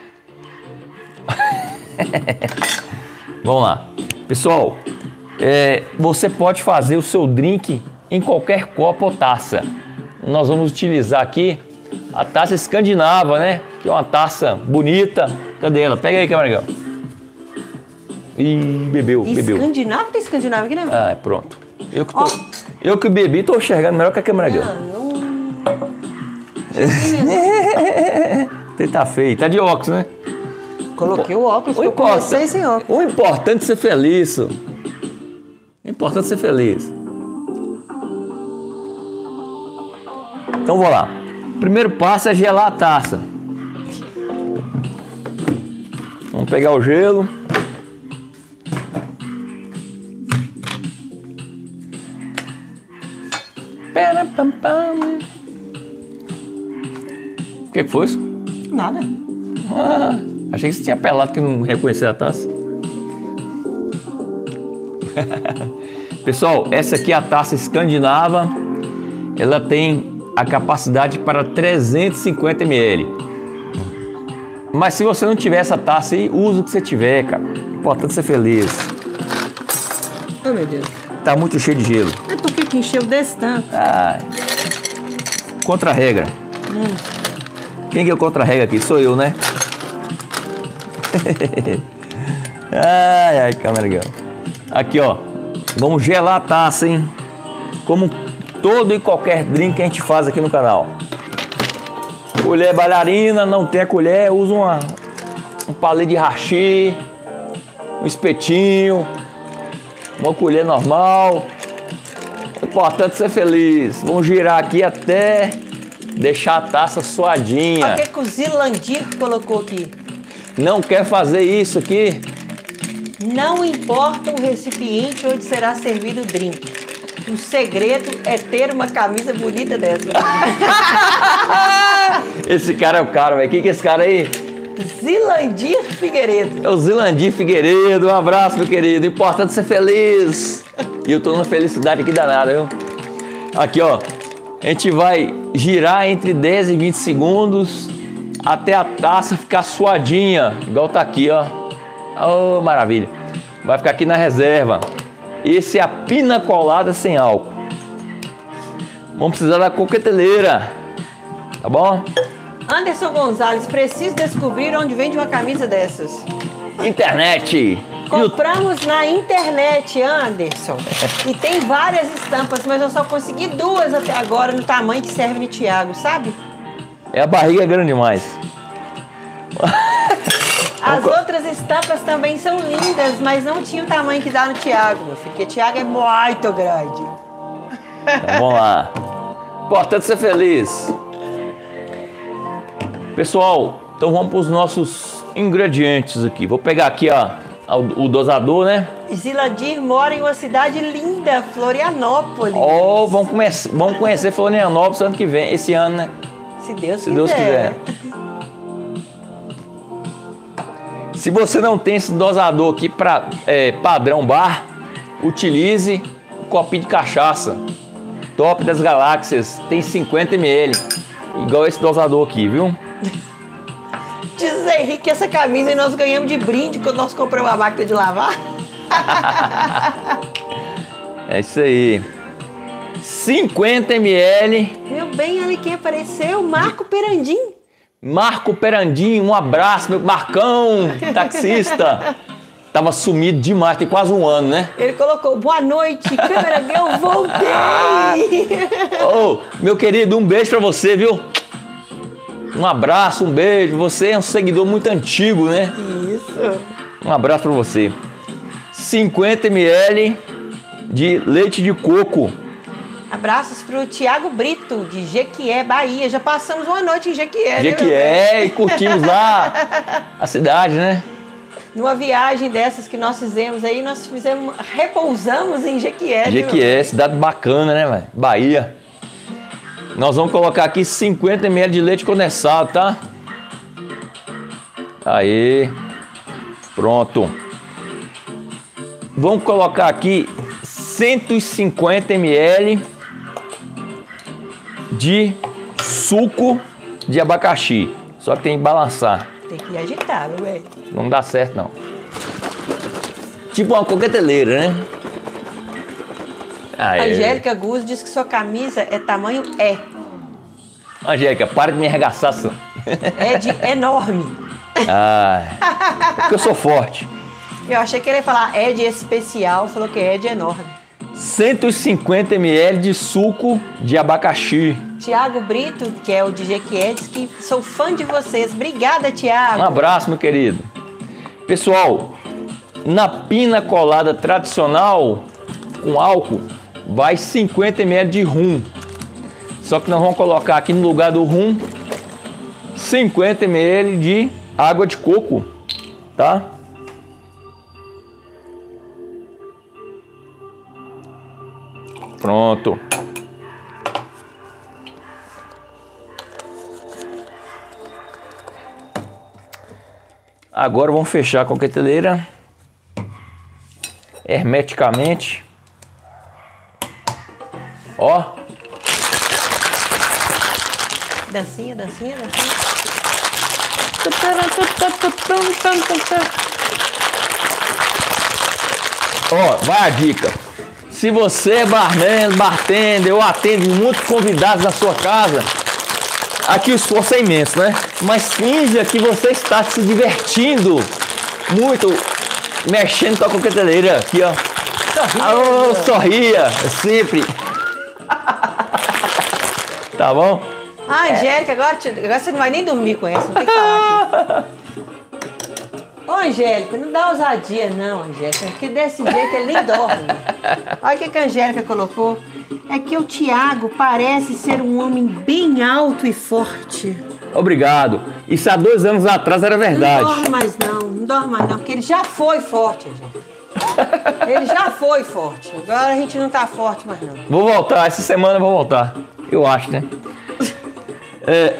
Vamos lá. Pessoal, é, você pode fazer o seu drink em qualquer copo ou taça. Nós vamos utilizar aqui a taça escandinava, né? Que é uma taça bonita. Cadê ela? Pega aí, Camargão. Ih, bebeu, bebeu. Escandinavo? Tem escandinavo aqui, né? Ah, pronto. Eu que, tô, Ó. eu que bebi, tô enxergando melhor que a Camargão. Ah, não... Você tá feio, tá de óculos, né? Coloquei o óculos, O tô com importante, vocês sem óculos. o importante é ser feliz. O importante é ser feliz. Então vou lá. Primeiro passo é gelar a taça. Vamos pegar o gelo. Pera, pam, pam. O que que foi isso? Nada. Ah, achei que você tinha pelado que não reconhecia a taça. Pessoal, essa aqui é a taça escandinava. Ela tem a capacidade para trezentos e cinquenta mililitros. Mas se você não tiver essa taça aí, usa o que você tiver, cara. Importante ser feliz. Oh, meu Deus. Tá muito cheio de gelo. Mas por que que encheu desse tanto? Ai. Contra a regra. Quem que é o contra a regra aqui? Sou eu, né? Ai, ai, Camargão. Aqui, ó. Vamos gelar a taça, hein? Como todo e qualquer drink que a gente faz aqui no canal. Colher bailarina, não tem a colher, usa uma, um palê de hashi, um espetinho, uma colher normal. O importante é ser feliz. Vamos girar aqui até deixar a taça suadinha. Olha o que que o Zilandir colocou aqui. Não quer fazer isso aqui? Não importa o recipiente onde será servido o drink. O segredo é ter uma camisa bonita dessa. Esse cara é o cara, velho. Quem que é esse cara aí? Zilandir Figueiredo. É o Zilandir Figueiredo. Um abraço, meu querido. Importante ser feliz. E eu tô numa felicidade aqui danada, viu? Aqui, ó. A gente vai girar entre dez e vinte segundos até a taça ficar suadinha. Igual tá aqui, ó. Oh, maravilha. Vai ficar aqui na reserva. Esse é a pina colada sem álcool. Vamos precisar da coqueteleira. Tá bom? Anderson Gonzalez, preciso descobrir onde vende uma camisa dessas. Internet. Compramos na internet, Anderson. E tem várias estampas, mas eu só consegui duas até agora no tamanho que serve no Thiago, sabe? É a barriga grande demais. As outras estampas também são lindas, mas não tinha o tamanho que dá no Thiago, meu filho, porque Thiago é muito grande. Então, vamos lá. Importante ser feliz. Pessoal, então vamos para os nossos ingredientes aqui. Vou pegar aqui, ó, o dosador, né? Zilandir mora em uma cidade linda, Florianópolis. Ó, oh, vamos, vamos conhecer Florianópolis ano que vem, esse ano, né? Se Deus Se quiser. Deus quiser. Se você não tem esse dosador aqui para é, padrão bar, utilize um copinho de cachaça. Top das galáxias, tem cinquenta mililitros. Igual esse dosador aqui, viu? Diz Henrique que essa camisa nós ganhamos de brinde quando nós compramos a máquina de lavar. É isso aí. cinquenta mililitros. Meu bem, olha quem apareceu, Marco Perandim. Marco Perandim, um abraço, meu Marcão, taxista. Tava sumido demais, tem quase um ano, né? Ele colocou, boa noite, câmera, eu voltei. Ô, meu querido, um beijo pra você, viu? Um abraço, um beijo. Você é um seguidor muito antigo, né? Isso. Um abraço pra você. cinquenta mililitros de leite de coco. Abraços pro Tiago Brito, de Jequié, Bahia. Já passamos uma noite em Jequié, né, meu Jequié, bem? e curtimos lá a cidade, né? Numa viagem dessas que nós fizemos aí, nós fizemos, repousamos em Jequié. viu, meu Jequié, cidade bacana, né, velho? Bahia. Nós vamos colocar aqui cinquenta mililitros de leite condensado, tá? Aí. Pronto. Vamos colocar aqui cento e cinquenta mililitros de suco de abacaxi. Só que tem que balançar. Tem que agitar, meu bem. Não dá certo, não. Tipo uma coqueteleira, né? Aí. Angélica Guz diz que sua camisa é tamanho E. Angélica, para de me arregaçar. Só. É de enorme. Ah, é porque eu sou forte. Eu achei que ele ia falar é de especial, falou que é de enorme. cento e cinquenta mililitros de suco de abacaxi. Tiago Brito, que é o de Jequié, diz que sou fã de vocês. Obrigada, Tiago. Um abraço, meu querido. Pessoal, na pina colada tradicional, com álcool, vai cinquenta mililitros de rum. Só que nós vamos colocar aqui no lugar do rum, cinquenta mililitros de água de coco, tá? Pronto. Agora vamos fechar a coqueteleira hermeticamente. Ó. Dancinha, dancinha, dancinha. Ó, vai a dica. Se você é barman, bartender ou atende muitos convidados na sua casa, aqui o esforço é imenso, né? Mas finja que você está se divertindo muito mexendo com a coqueteleira aqui, ó. Alô, sorria, sempre. Tá bom? Ah, Angélica, agora, te- agora você não vai nem dormir com essa, não tem que falar aqui. Ô, Angélica, não dá ousadia não, Angélica, porque desse jeito ele nem dorme. Olha o que que a Angélica colocou. É que o Tiago parece ser um homem bem alto e forte. Obrigado. Isso há dois anos atrás era Não verdade. dorme mais não, não dorme mais não, porque ele já foi forte, gente. Ele já foi forte. Agora a gente não tá forte mais não. Vou voltar, essa semana eu vou voltar. Eu acho, né? É...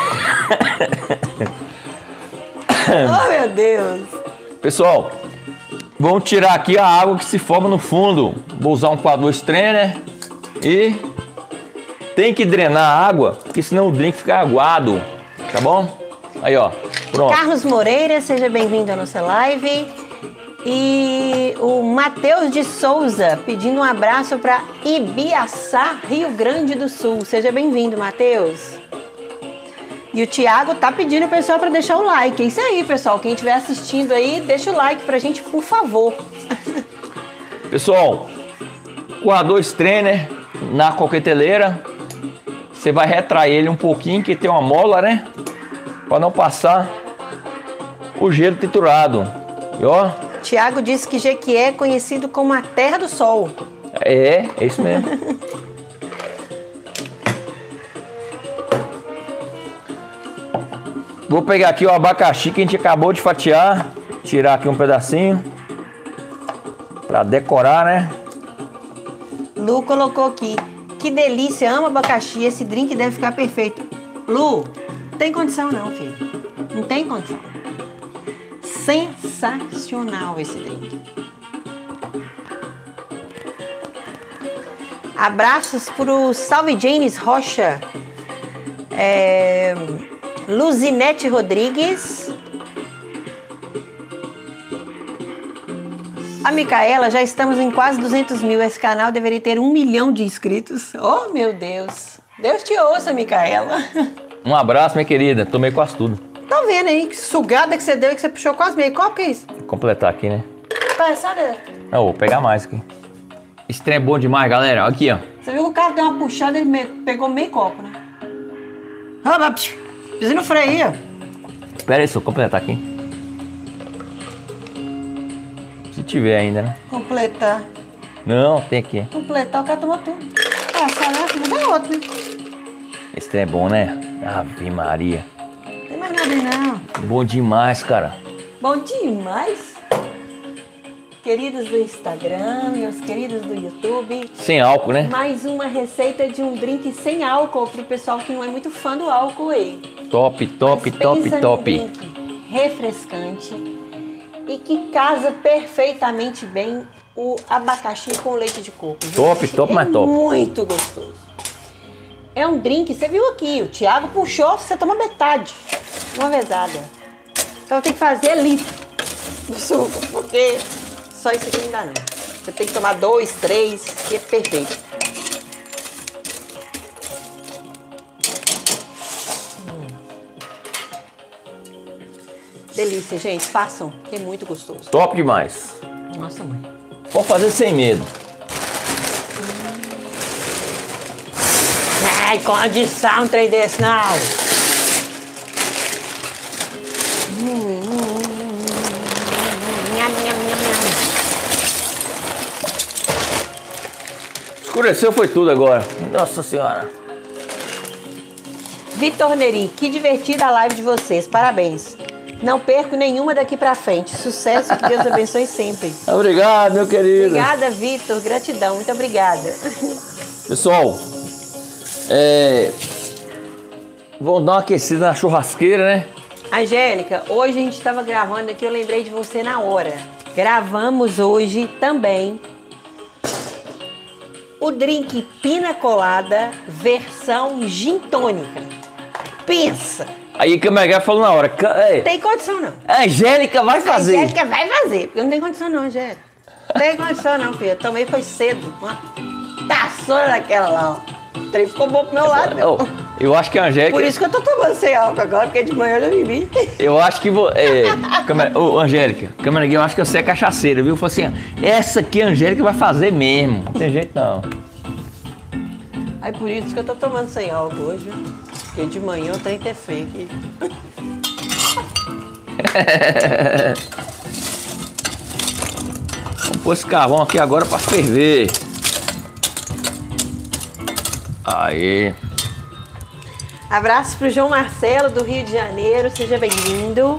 Oh, meu Deus. Pessoal, vamos tirar aqui a água que se forma no fundo. Vou usar um coador strainer e tem que drenar a água, porque senão o drink fica aguado, tá bom? Aí, ó, pronto. Carlos Moreira, seja bem-vindo à nossa live. E o Matheus de Souza pedindo um abraço para Ibiaçá, Rio Grande do Sul. Seja bem-vindo, Matheus. E o Thiago tá pedindo o pessoal para deixar o like. É isso aí, pessoal. Quem estiver assistindo aí, deixa o like pra gente, por favor. Pessoal, coador strainer na coqueteleira, você vai retrair ele um pouquinho, que tem uma mola, né? Para não passar o gelo triturado. E ó, Thiago disse que Jequié é conhecido como a Terra do Sol. é, é isso mesmo. Vou pegar aqui o abacaxi que a gente acabou de fatiar, tirar aqui um pedacinho para decorar, né? Lu colocou aqui. Que delícia, amo abacaxi. Esse drink deve ficar perfeito. Lu, não tem condição não, filho. Não tem condição. Sensacional esse drink. Abraços pro Salve James Rocha, é, Luzinete Rodrigues, a Micaela. Já estamos em quase duzentos mil. Esse canal deveria ter um milhão de inscritos. Oh, meu Deus. Deus te ouça, Micaela. Um abraço, minha querida. Tomei quase tudo. Tá vendo aí que sugada que você deu e que você puxou quase meio copo, que é isso? Vou completar aqui, né? Passada. Não, vou pegar mais aqui. Esse trem é bom demais, galera. Aqui, ó. Você viu que o cara deu uma puxada e ele me- pegou meio copo, né? Ah, mas pisa no freio aí, ó. Espera aí, só completar aqui. Se tiver ainda, né? Completar. Não, tem aqui. Completar, o cara tomou tudo. Passar lá, vou dar outro, né? Esse trem é bom, né? Ave Maria. Não tem mais nada aí, não. Bom demais, cara. Bom demais. Queridos do Instagram, meus queridos do YouTube, Sem álcool, né? mais uma receita de um drink sem álcool pro pessoal que não é muito fã do álcool aí. Top, top, Mas top, pensa num top. drink refrescante e que casa perfeitamente bem o abacaxi com leite de coco. Top, Gente, top, é mais top. muito gostoso. É um drink, você viu aqui, o Thiago puxou, você toma metade, uma vezada. Então tem que fazer litro do suco, porque só isso aqui não dá não. Você tem que tomar dois, três, que é perfeito. Hum. Delícia, gente. Façam, que é muito gostoso. Top demais. Nossa, mãe. Pode fazer sem medo. Ai, condição um trem desse, não. Hum, hum, hum, nham, nham, nham, nham. Escureceu foi tudo agora. Nossa senhora. Vitor Neri, que divertida a live de vocês. Parabéns. Não perco nenhuma daqui pra frente. Sucesso, que Deus abençoe sempre. Obrigado, meu querido. Obrigada, Vitor. Gratidão. Muito obrigada. Pessoal, é... vamos dar uma aquecida na churrasqueira, né? Angélica, hoje a gente estava gravando aqui, eu lembrei de você na hora. Gravamos hoje também o drink Pina Colada versão gin tônica. Pensa! Aí que o Mega falou na hora. ca- é, Não tem condição não. A Angélica vai fazer. Angélica vai fazer, porque não tem condição não, Angélica. Não tem condição não, filha. Eu tomei foi cedo. Uma taçona daquela lá, ó. O trem ficou bom pro meu lado, meu. Oh, eu acho que a Angélica. Por isso que eu tô tomando sem álcool agora, porque de manhã eu já bebi. Eu acho que vou. É, câmera, ô, Angélica, câmera aqui, eu acho que você é cachaceira, viu? Falei assim, ó, essa aqui a Angélica vai fazer mesmo. Não tem jeito não. Aí por isso que eu tô tomando sem álcool hoje, viu? Porque de manhã eu tenho que ter fake. Vamos pôr esse carvão aqui agora pra ferver. Aí. Abraço pro João Marcelo, do Rio de Janeiro. Seja bem-vindo.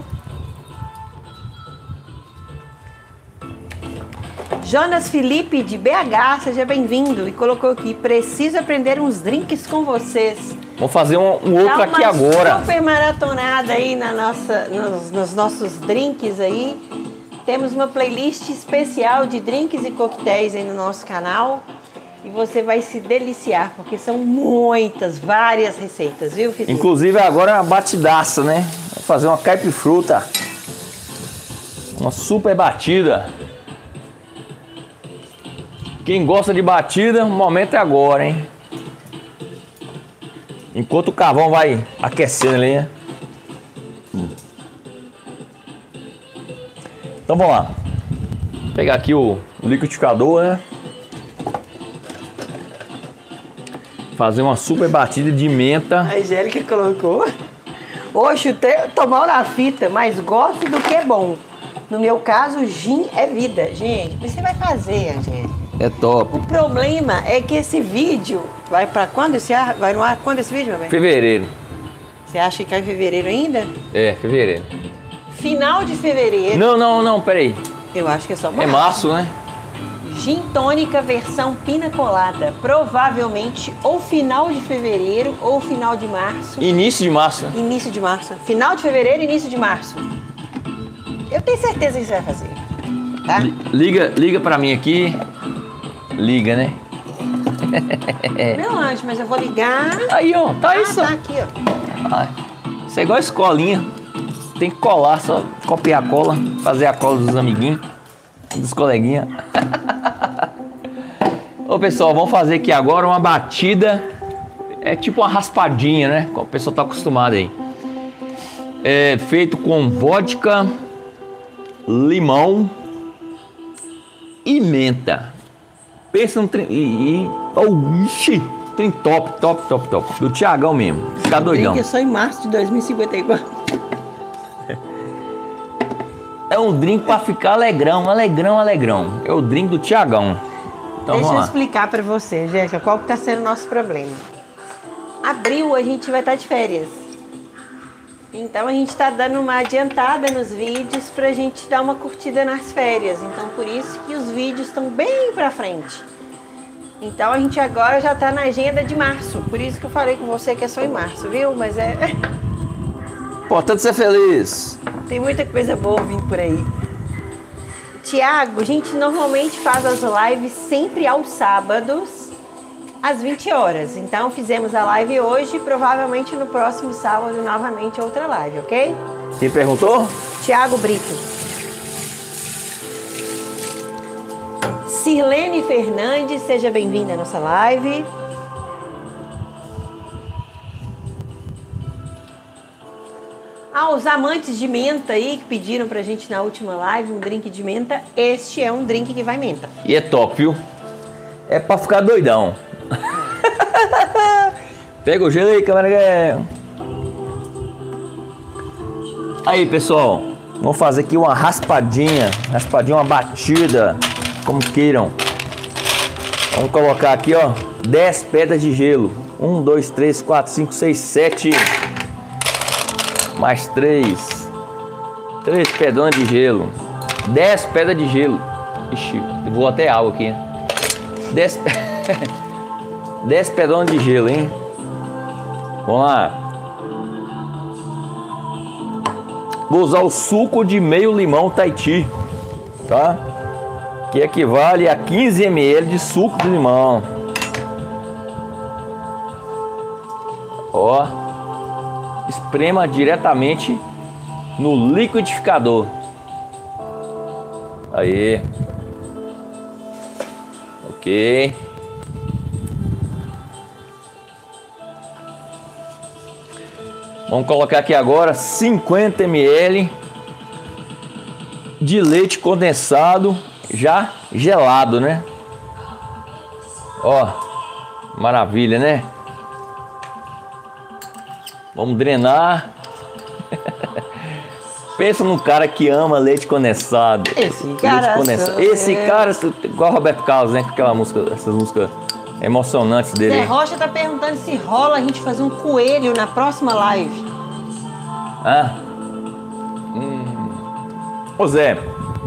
Jonas Felipe, de B H. Seja bem-vindo. E colocou aqui, preciso aprender uns drinks com vocês. Vamos fazer um, um outro Dá aqui uma agora. super maratonada aí na nossa, nos, nos nossos drinks aí. Temos uma playlist especial de drinks e coquetéis aí no nosso canal. E você vai se deliciar, porque são muitas, várias receitas, viu, Felipe? Inclusive agora é uma batidaça, né? Vou fazer uma caipifruta. Uma super batida. Quem gosta de batida, o momento é agora, hein? Enquanto o carvão vai aquecendo ali, né? Então vamos lá. Vou pegar aqui o liquidificador, né? Fazer uma super batida de menta. A Angélica colocou. Hoje tomar na fita, mas gosto do que é bom. No meu caso, gin é vida. Gente, o que você vai fazer, Angélica? É top. O problema é que esse vídeo vai pra quando esse ar? Vai no ar quando esse vídeo, meu bem? Fevereiro. Você acha que cai em fevereiro ainda? É, fevereiro. Final de fevereiro. Não, não, não, peraí. Eu acho que é só É março, né? Gin tônica versão pina colada. Provavelmente ou final de fevereiro ou final de março. Início de março. Início de março. Final de fevereiro, início de março. Eu tenho certeza que você vai fazer. Tá? Liga, liga pra mim aqui. Liga, né? Meu anjo, mas eu vou ligar. Aí, ó. Tá Ah, isso. tá aqui, ó. Ah, isso é igual a escolinha. Tem que colar, só copiar a cola, fazer a cola dos amiguinhos, dos coleguinhas. Ô pessoal, vamos fazer aqui agora uma batida. É tipo uma raspadinha, né? Como o pessoal tá acostumado aí. É feito com vodka, limão e menta. Pensa num trem. E, e, oh, ixi, trem top, top, top, top. Do Tiagão mesmo. Fica doidão. Eu sou em março de dois mil e cinquenta e quatro. É um drink pra ficar alegrão, alegrão, alegrão. É o drink do Tiagão. Então Deixa eu vamos lá. explicar pra você, Jéssica, qual que tá sendo o nosso problema. Abril a gente vai estar de férias. Então a gente tá dando uma adiantada nos vídeos pra gente dar uma curtida nas férias. Então por isso que os vídeos estão bem pra frente. Então a gente agora já tá na agenda de março. Por isso que eu falei com você que é só em março, viu? Mas é... Importante ser feliz. Tem muita coisa boa vindo por aí. Tiago, a gente normalmente faz as lives sempre aos sábados, às vinte horas. Então fizemos a live hoje, provavelmente no próximo sábado novamente outra live, ok? Quem perguntou? Tiago Brito. Sirlene Fernandes, seja bem-vinda à nossa live. Aos amantes de menta aí que pediram pra gente na última live um drink de menta, este é um drink que vai menta. E é top, viu? É pra ficar doidão. Pega o gelo aí, câmera. Aí, pessoal. Vamos fazer aqui uma raspadinha. Raspadinha, uma batida. Como queiram. Vamos colocar aqui, ó. dez pedras de gelo. um, dois, três, quatro, cinco, seis, sete. Mais três. Três pedrões de gelo. Dez pedras de gelo. Ixi, eu vou até água aqui. Dez, Dez pedrões de gelo, hein? Vamos lá. Vou usar o suco de meio limão Tahiti, tá? Que equivale a quinze mililitros de suco de limão. Ó. Esprema diretamente no liquidificador. Aí. Ok. Vamos colocar aqui agora cinquenta mililitros de leite condensado já gelado, né? Ó, maravilha, né? Vamos drenar. Pensa num cara que ama leite condensado. Esse leite cara condensado. sou Esse eu. cara, igual Roberto Carlos, né? Com aquela música, essas músicas emocionantes dele. Zé Rocha tá perguntando se rola a gente fazer um coelho na próxima live. Ah? Hum. Ô Zé,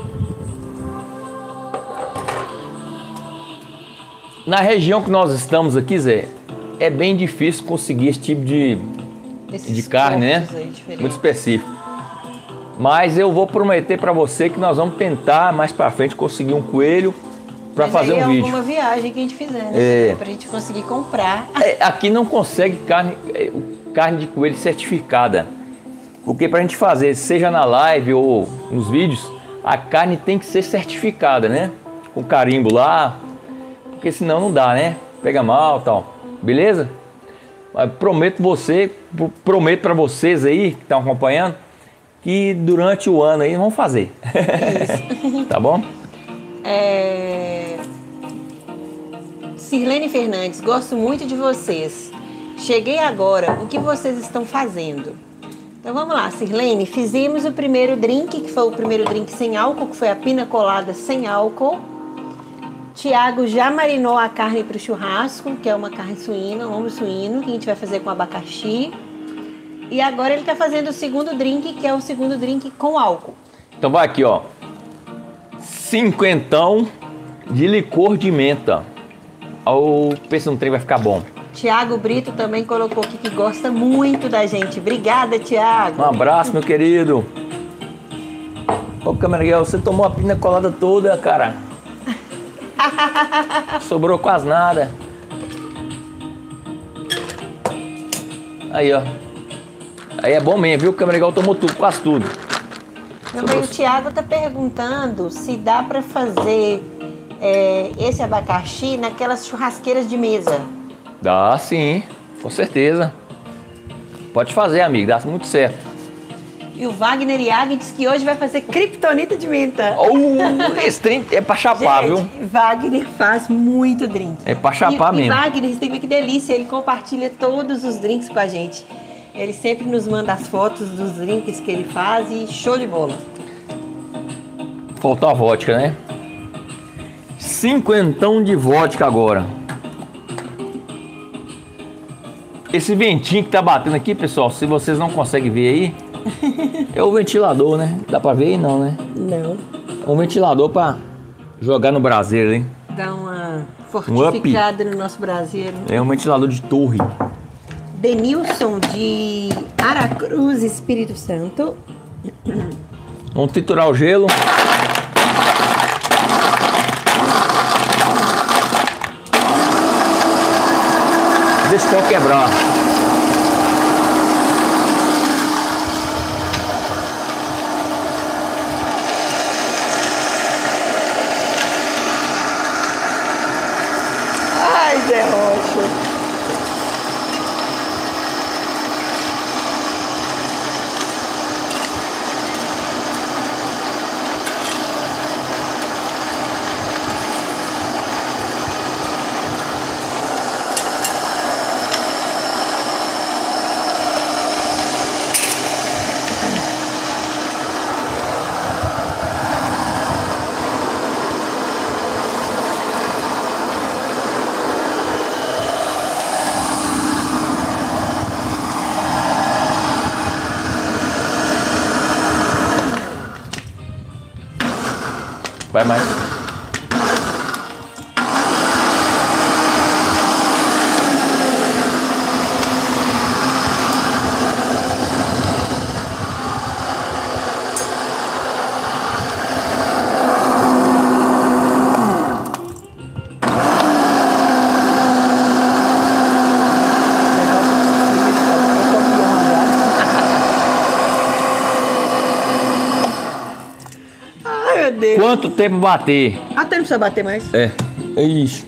na região que nós estamos aqui, Zé, é bem difícil conseguir esse tipo de, Esses de carne, né? cortes aí diferentes. Muito específico. Mas eu vou prometer pra você que nós vamos tentar mais pra frente conseguir um coelho pra Mas fazer aí um é vídeo. alguma viagem que a gente fizer, né? É. Pra gente conseguir comprar. É, aqui não consegue carne, é, carne de coelho certificada. Porque pra gente fazer, seja na live ou nos vídeos, a carne tem que ser certificada, né? Com carimbo lá, porque senão não dá, né? Pega mal e tal. Beleza? Mas prometo você, prometo pra vocês aí que estão acompanhando, que durante o ano aí vamos fazer. Isso. Tá bom? É... Sirlene Fernandes, gosto muito de vocês. Cheguei agora, o que vocês estão fazendo? Então vamos lá, Sirlene, fizemos o primeiro drink, que foi o primeiro drink sem álcool, que foi a pina colada sem álcool. Tiago já marinou a carne para o churrasco, que é uma carne suína, um ombro suíno, que a gente vai fazer com abacaxi. E agora ele está fazendo o segundo drink, que é o segundo drink com álcool. Então vai aqui, ó. Cinquentão de licor de menta. Ou pensa no trem vai ficar bom. Tiago Brito também colocou aqui que gosta muito da gente. Obrigada, Tiago. Um abraço, meu querido. Ô, Camarguel, você tomou a pina colada toda, cara. Sobrou quase nada. Aí, ó. Aí é bom mesmo, viu? O Camarguel tomou tudo, quase tudo. Meu bem, o Tiago tá perguntando se dá para fazer é, esse abacaxi naquelas churrasqueiras de mesa. Dá sim, com certeza. Pode fazer, amigo, dá muito certo. E o Wagner Iag diz que hoje vai fazer criptonita de menta. Oh, esse trem é pra chapar, Gente, viu? Wagner faz muito drink. É pra chapar e, mesmo. E Wagner, você tem que ver que delícia, ele compartilha todos os drinks com a gente. Ele sempre nos manda as fotos dos drinks que ele faz e show de bola. Faltou a vodka, né? Cinquentão de vodka agora. Esse ventinho que tá batendo aqui, pessoal, se vocês não conseguem ver aí, é o ventilador, né? Dá pra ver aí? Não, né? Não. É um ventilador pra jogar no braseiro, hein? Dá uma fortificada no nosso Brasil. É um ventilador de torre. Denilson de Aracruz, Espírito Santo. Vamos triturar o gelo. Deixa o pau quebrar. Ai, Zé Rocha. Vai mais. Ai, meu Deus. Quanto tempo bater? Até não precisa bater mais. É. É isso.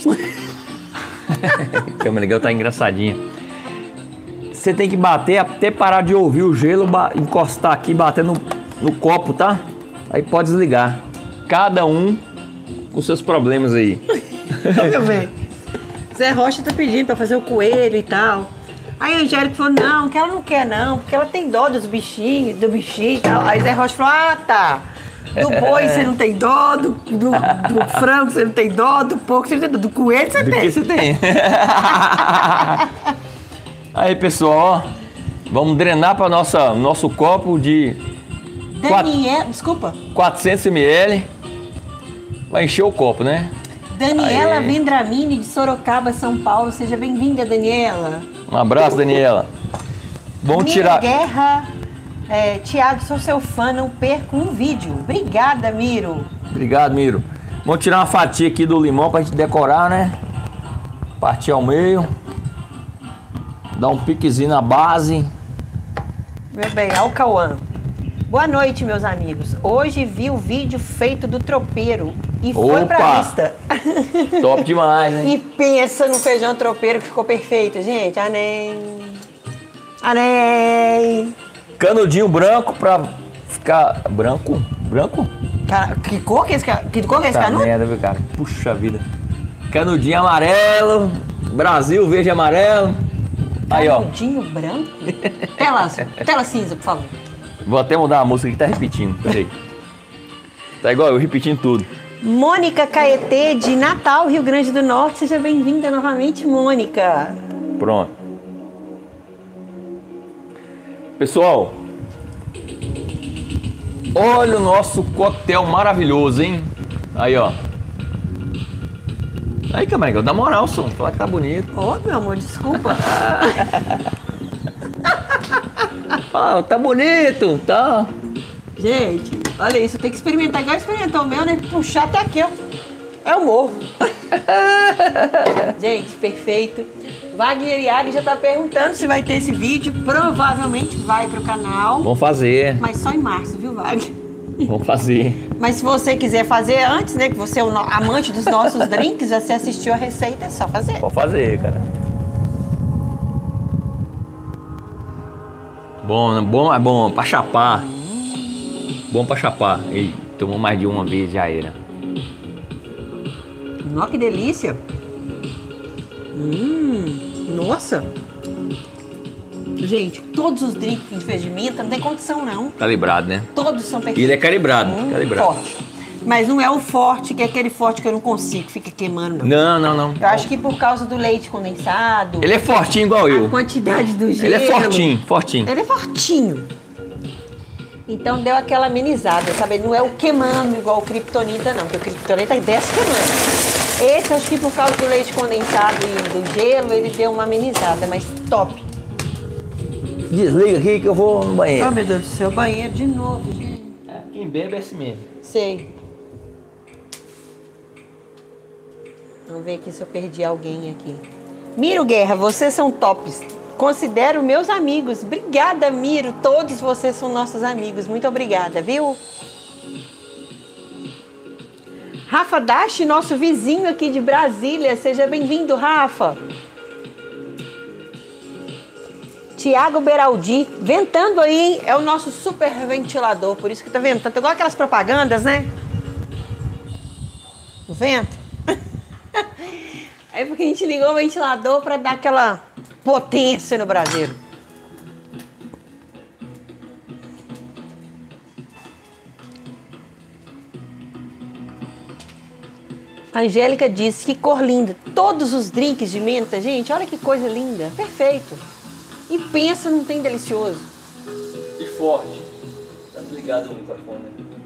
Câmera legal, tá engraçadinha. Você tem que bater até parar de ouvir o gelo, ba- encostar aqui, bater no, no copo, tá? Aí pode desligar. Cada um com seus problemas aí. Meu bem. Zé Rocha tá pedindo pra fazer o coelho e tal. Aí a Angélica falou, não, que ela não quer não, porque ela tem dó dos bichinhos, do bichinho e tal. Aí Zé Rocha falou, ah, tá. Do boi você não tem dó, do, do, do frango você não tem dó, do porco você não tem dó, do coelho você Do tem. que você tem? Aí, pessoal, ó, vamos drenar para nossa nosso copo de Daniela, desculpa. quatrocentos mililitros. Vai encher o copo, né? Daniela Aê. Vendramini, de Sorocaba, São Paulo. Seja bem-vinda, Daniela. Um abraço, Daniela. Vamos Mira tirar. Guerra, é, Tiago, sou seu fã, não perco um vídeo. Obrigada, Miro. Obrigado, Miro. Vamos tirar uma fatia aqui do limão pra gente decorar, né? Partir ao meio. Dar um piquezinho na base. Meu bem, Alcauã. Boa noite, meus amigos. Hoje vi o vídeo feito do tropeiro e foi pra Opa! lista. Top demais, hein? E pensa no feijão tropeiro que ficou perfeito, gente. Anem. Anem. Canudinho branco pra ficar... Branco? Branco? Cara, que cor que é esse, ca- que cor que é esse Tá canudo? merda, viu, cara? Puxa vida. Canudinho amarelo. Brasil, verde e amarelo. Aí, ó. Canudinho branco? Tela, tela cinza, por favor. Vou até mudar a música que tá repetindo. Peraí. Tá igual eu repetindo tudo. Mônica Caetê, de Natal, Rio Grande do Norte. Seja bem-vinda novamente, Mônica. Pronto. Pessoal, olha o nosso coquetel maravilhoso, hein? Aí, ó. Aí, Camargo, dá moral, som. Fala que tá bonito. Ô, meu amor, desculpa. Fala, tá bonito, tá? Gente, olha isso, tem que experimentar. Igual experimentou o meu, né? Puxar até aqui, ó. É o morro. Gente, perfeito. Wagner e Ari já tá perguntando se vai ter esse vídeo. Provavelmente vai pro canal. Vamos fazer. Mas só em março, viu, Wagner? Vamos fazer. Mas se você quiser fazer antes, né? Que você é o amante dos nossos drinks, já você assistiu a receita, é só fazer. Pode fazer, cara. Bom, bom, é bom pra chapar. Bom pra chapar. Ele tomou mais de uma vez, já era. Nossa, que delícia. Hum, nossa. Gente, todos os drinks que a gente fez de menta não tem condição, não. Calibrado, né? Todos são perfeitos. Ele é calibrado, Hum, calibrado. Forte. Mas não é o forte, que é aquele forte que eu não consigo, fica queimando, Não, não. não, não. Eu acho que por causa do leite condensado, Ele é fortinho igual a eu. quantidade do gelo. Ele é fortinho, fortinho. Ele é fortinho. Então deu aquela amenizada, sabe? Não é o queimando igual o Kryptonita, não. Porque o Kryptonita desce queimando. Esse, acho que por causa do leite condensado e do gelo, ele deu uma amenizada, mas top. Desliga aqui que eu vou no banheiro. Oh, meu Deus do céu, banheiro de novo, gente. É, quem bebe é assim mesmo. Sei. Vamos ver aqui se eu perdi alguém aqui. Miro Guerra, vocês são tops. Considero meus amigos. Obrigada, Miro. Todos vocês são nossos amigos. Muito obrigada, viu? Rafa Dashi, nosso vizinho aqui de Brasília. Seja bem-vindo, Rafa. Tiago Beraldi, ventando aí, hein? É o nosso super ventilador, por isso que tá ventando. Igual aquelas propagandas, né? O vento. É porque a gente ligou o ventilador para dar aquela potência no braseiro. A Angélica disse que cor linda. Todos os drinks de menta, gente, olha que coisa linda. Perfeito. E pensa num tem delicioso. E forte. Tá desligado o microfone.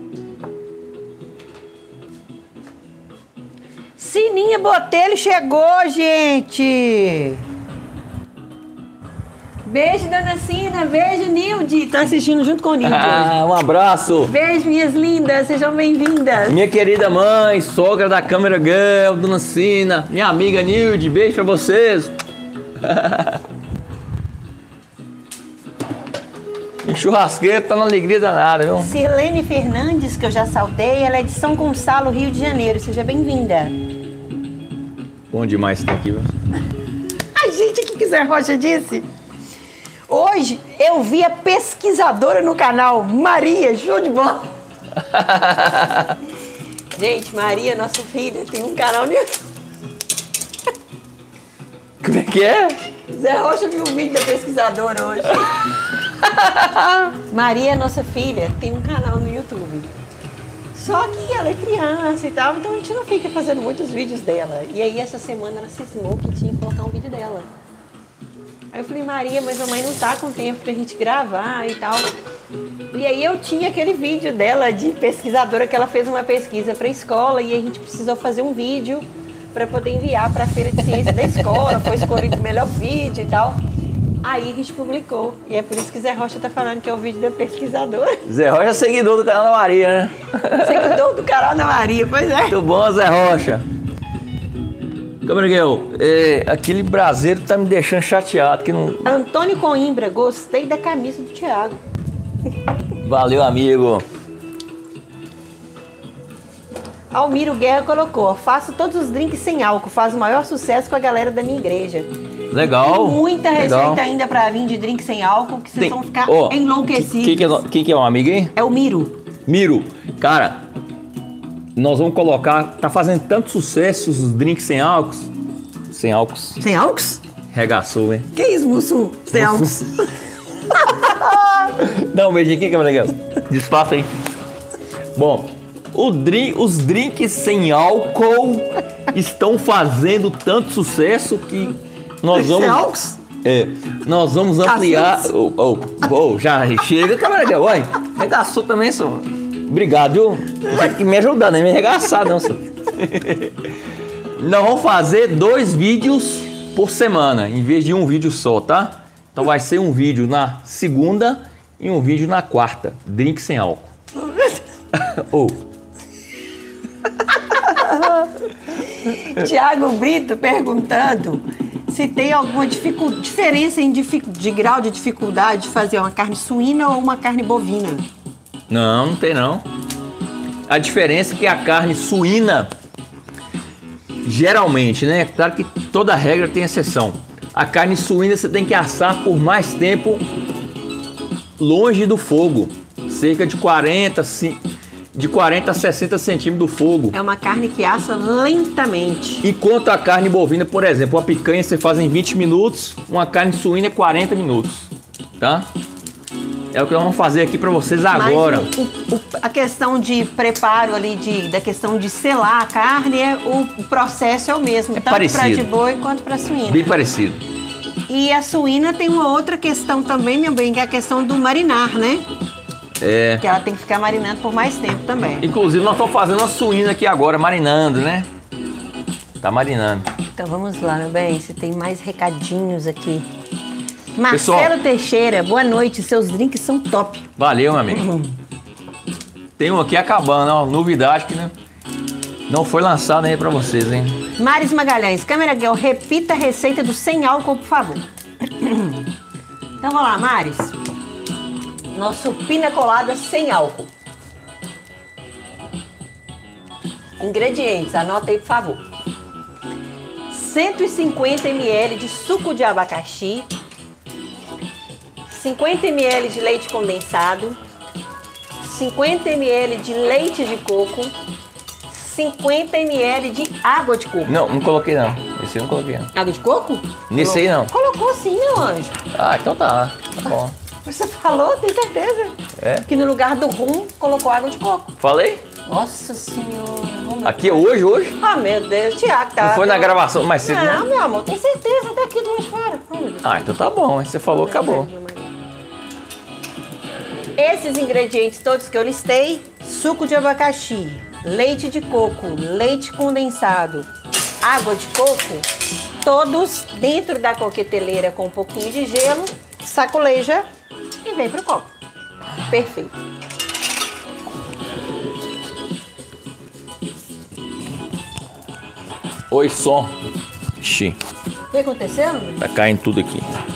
Sininha Botelho chegou, gente! Beijo, Dona Sina. Beijo, Nilde. Tá assistindo junto com o Nilde hoje. Ah, um abraço. Beijo, minhas lindas. Sejam bem-vindas. Minha querida mãe, sogra da Câmera Girl, Dona Sina, minha amiga Nilde, beijo pra vocês. E churrasqueiro tá na alegria danada, viu? Sirlene Fernandes, que eu já saudei, ela é de São Gonçalo, Rio de Janeiro. Seja bem-vinda. Bom demais estar aqui, viu? A gente, o que quiser, Rocha disse. Hoje eu vi a pesquisadora no canal, Maria, show de bola. Gente, Maria, nossa filha, tem um canal no YouTube. Como é que é? Zé Rocha viu o vídeo da pesquisadora hoje. Maria, nossa filha, tem um canal no YouTube. Só que ela é criança e tal, então a gente não fica fazendo muitos vídeos dela. E aí essa semana ela cismou que tinha que colocar um vídeo dela. Aí eu falei, Maria, mas a mãe não tá com tempo pra gente gravar e tal. E aí eu tinha aquele vídeo dela de pesquisadora, que ela fez uma pesquisa pra escola e a gente precisou fazer um vídeo para poder enviar para a Feira de Ciência da escola, foi escolhido o melhor vídeo e tal. Aí a gente publicou. E é por isso que Zé Rocha tá falando que é o vídeo da pesquisadora. Zé Rocha é seguidor do canal da Maria, né? Seguidor do canal da Maria, pois é. Muito bom, Zé Rocha. Câmera Girl, é, aquele braseiro tá me deixando chateado que não... Antônio Coimbra, gostei da camisa do Thiago. Valeu, amigo. Almiro Guerra colocou, faço todos os drinks sem álcool, faz o maior sucesso com a galera da minha igreja. Legal. Tem muita legal. receita ainda pra vir de drink sem álcool, que vocês Tem- vão ficar Ó, enlouquecidos. Quem que, é- quem que é um amigo aí? É o Miro. Miro. Cara, nós vamos colocar... Tá fazendo tanto sucesso os drinks sem álcool. Sem álcool. Sem álcool? Regaçou, hein? Que isso, Mussum? Sem álcool. Dá um beijinho aqui, câmera legal. Despaça aí. Bom, o drink, os drinks sem álcool estão fazendo tanto sucesso que nós vamos... Sem álcool? É, nós vamos ampliar... Oh, oh, oh, já chega, câmera legal. Uai, regaçou também, senhor. Obrigado, viu? Tem que me ajudar, não é me arregaçar, não, senhor. Nós vamos fazer dois vídeos por semana, em vez de um vídeo só, tá? Então vai ser um vídeo na segunda e um vídeo na quarta. Drink sem álcool. Oh. Tiago Brito perguntando se tem alguma dificu... diferença em dific... de grau de dificuldade de fazer uma carne suína ou uma carne bovina. Não, não tem não. A diferença é que a carne suína, geralmente, né? Claro que toda regra tem exceção. A carne suína você tem que assar por mais tempo longe do fogo. Cerca de quarenta, de quarenta a sessenta centímetros do fogo. É uma carne que assa lentamente. Enquanto a carne bovina, por exemplo, uma picanha você faz em vinte minutos, uma carne suína é quarenta minutos, tá? É o que nós vamos fazer aqui para vocês agora. Mas o, o, a questão de preparo ali, de, da questão de selar a carne, é, o, o processo é o mesmo, é tanto para de boi quanto para suína. Bem parecido. E a suína tem uma outra questão também, meu bem, que é a questão do marinar, né? É. Que ela tem que ficar marinando por mais tempo também. Inclusive nós estamos fazendo uma suína aqui agora, marinando, né? Tá marinando. Então vamos lá, meu bem, se tem mais recadinhos aqui. Marcelo Pessoal, Teixeira, boa noite, seus drinks são top. Valeu, meu amigo. Uhum. Tem um aqui acabando, ó, novidade que né, não foi lançada aí pra vocês, hein? Maris Magalhães, câmera Guel, repita a receita do sem álcool, por favor. Então vamos lá, Maris. Nosso pina colada sem álcool. Ingredientes, anota aí, por favor. cento e cinquenta mililitros de suco de abacaxi, cinquenta mililitros de leite condensado, cinquenta mililitros de leite de coco, cinquenta mililitros de água de coco. Não, não coloquei não. Esse eu não coloquei não. Água de coco? Nesse aí não. Colocou sim, meu anjo. Ah, então tá. Tá bom. Você falou, tem certeza? É? Que no lugar do rum, colocou água de coco. Falei? Nossa senhora. Aqui é hoje, hoje? Ah, meu Deus, Tiago, tá. Não foi na gravação mais cedo, Não, não? meu amor, tem certeza, até aqui do lado de fora. Oh, meu Deus. Ah, então tá bom. Você falou, acabou. Esses ingredientes todos que eu listei, suco de abacaxi, leite de coco, leite condensado, água de coco, todos dentro da coqueteleira com um pouquinho de gelo, sacoleja e vem pro copo. Perfeito. Oi, som. Ixi, O que aconteceu? tá caindo tudo aqui.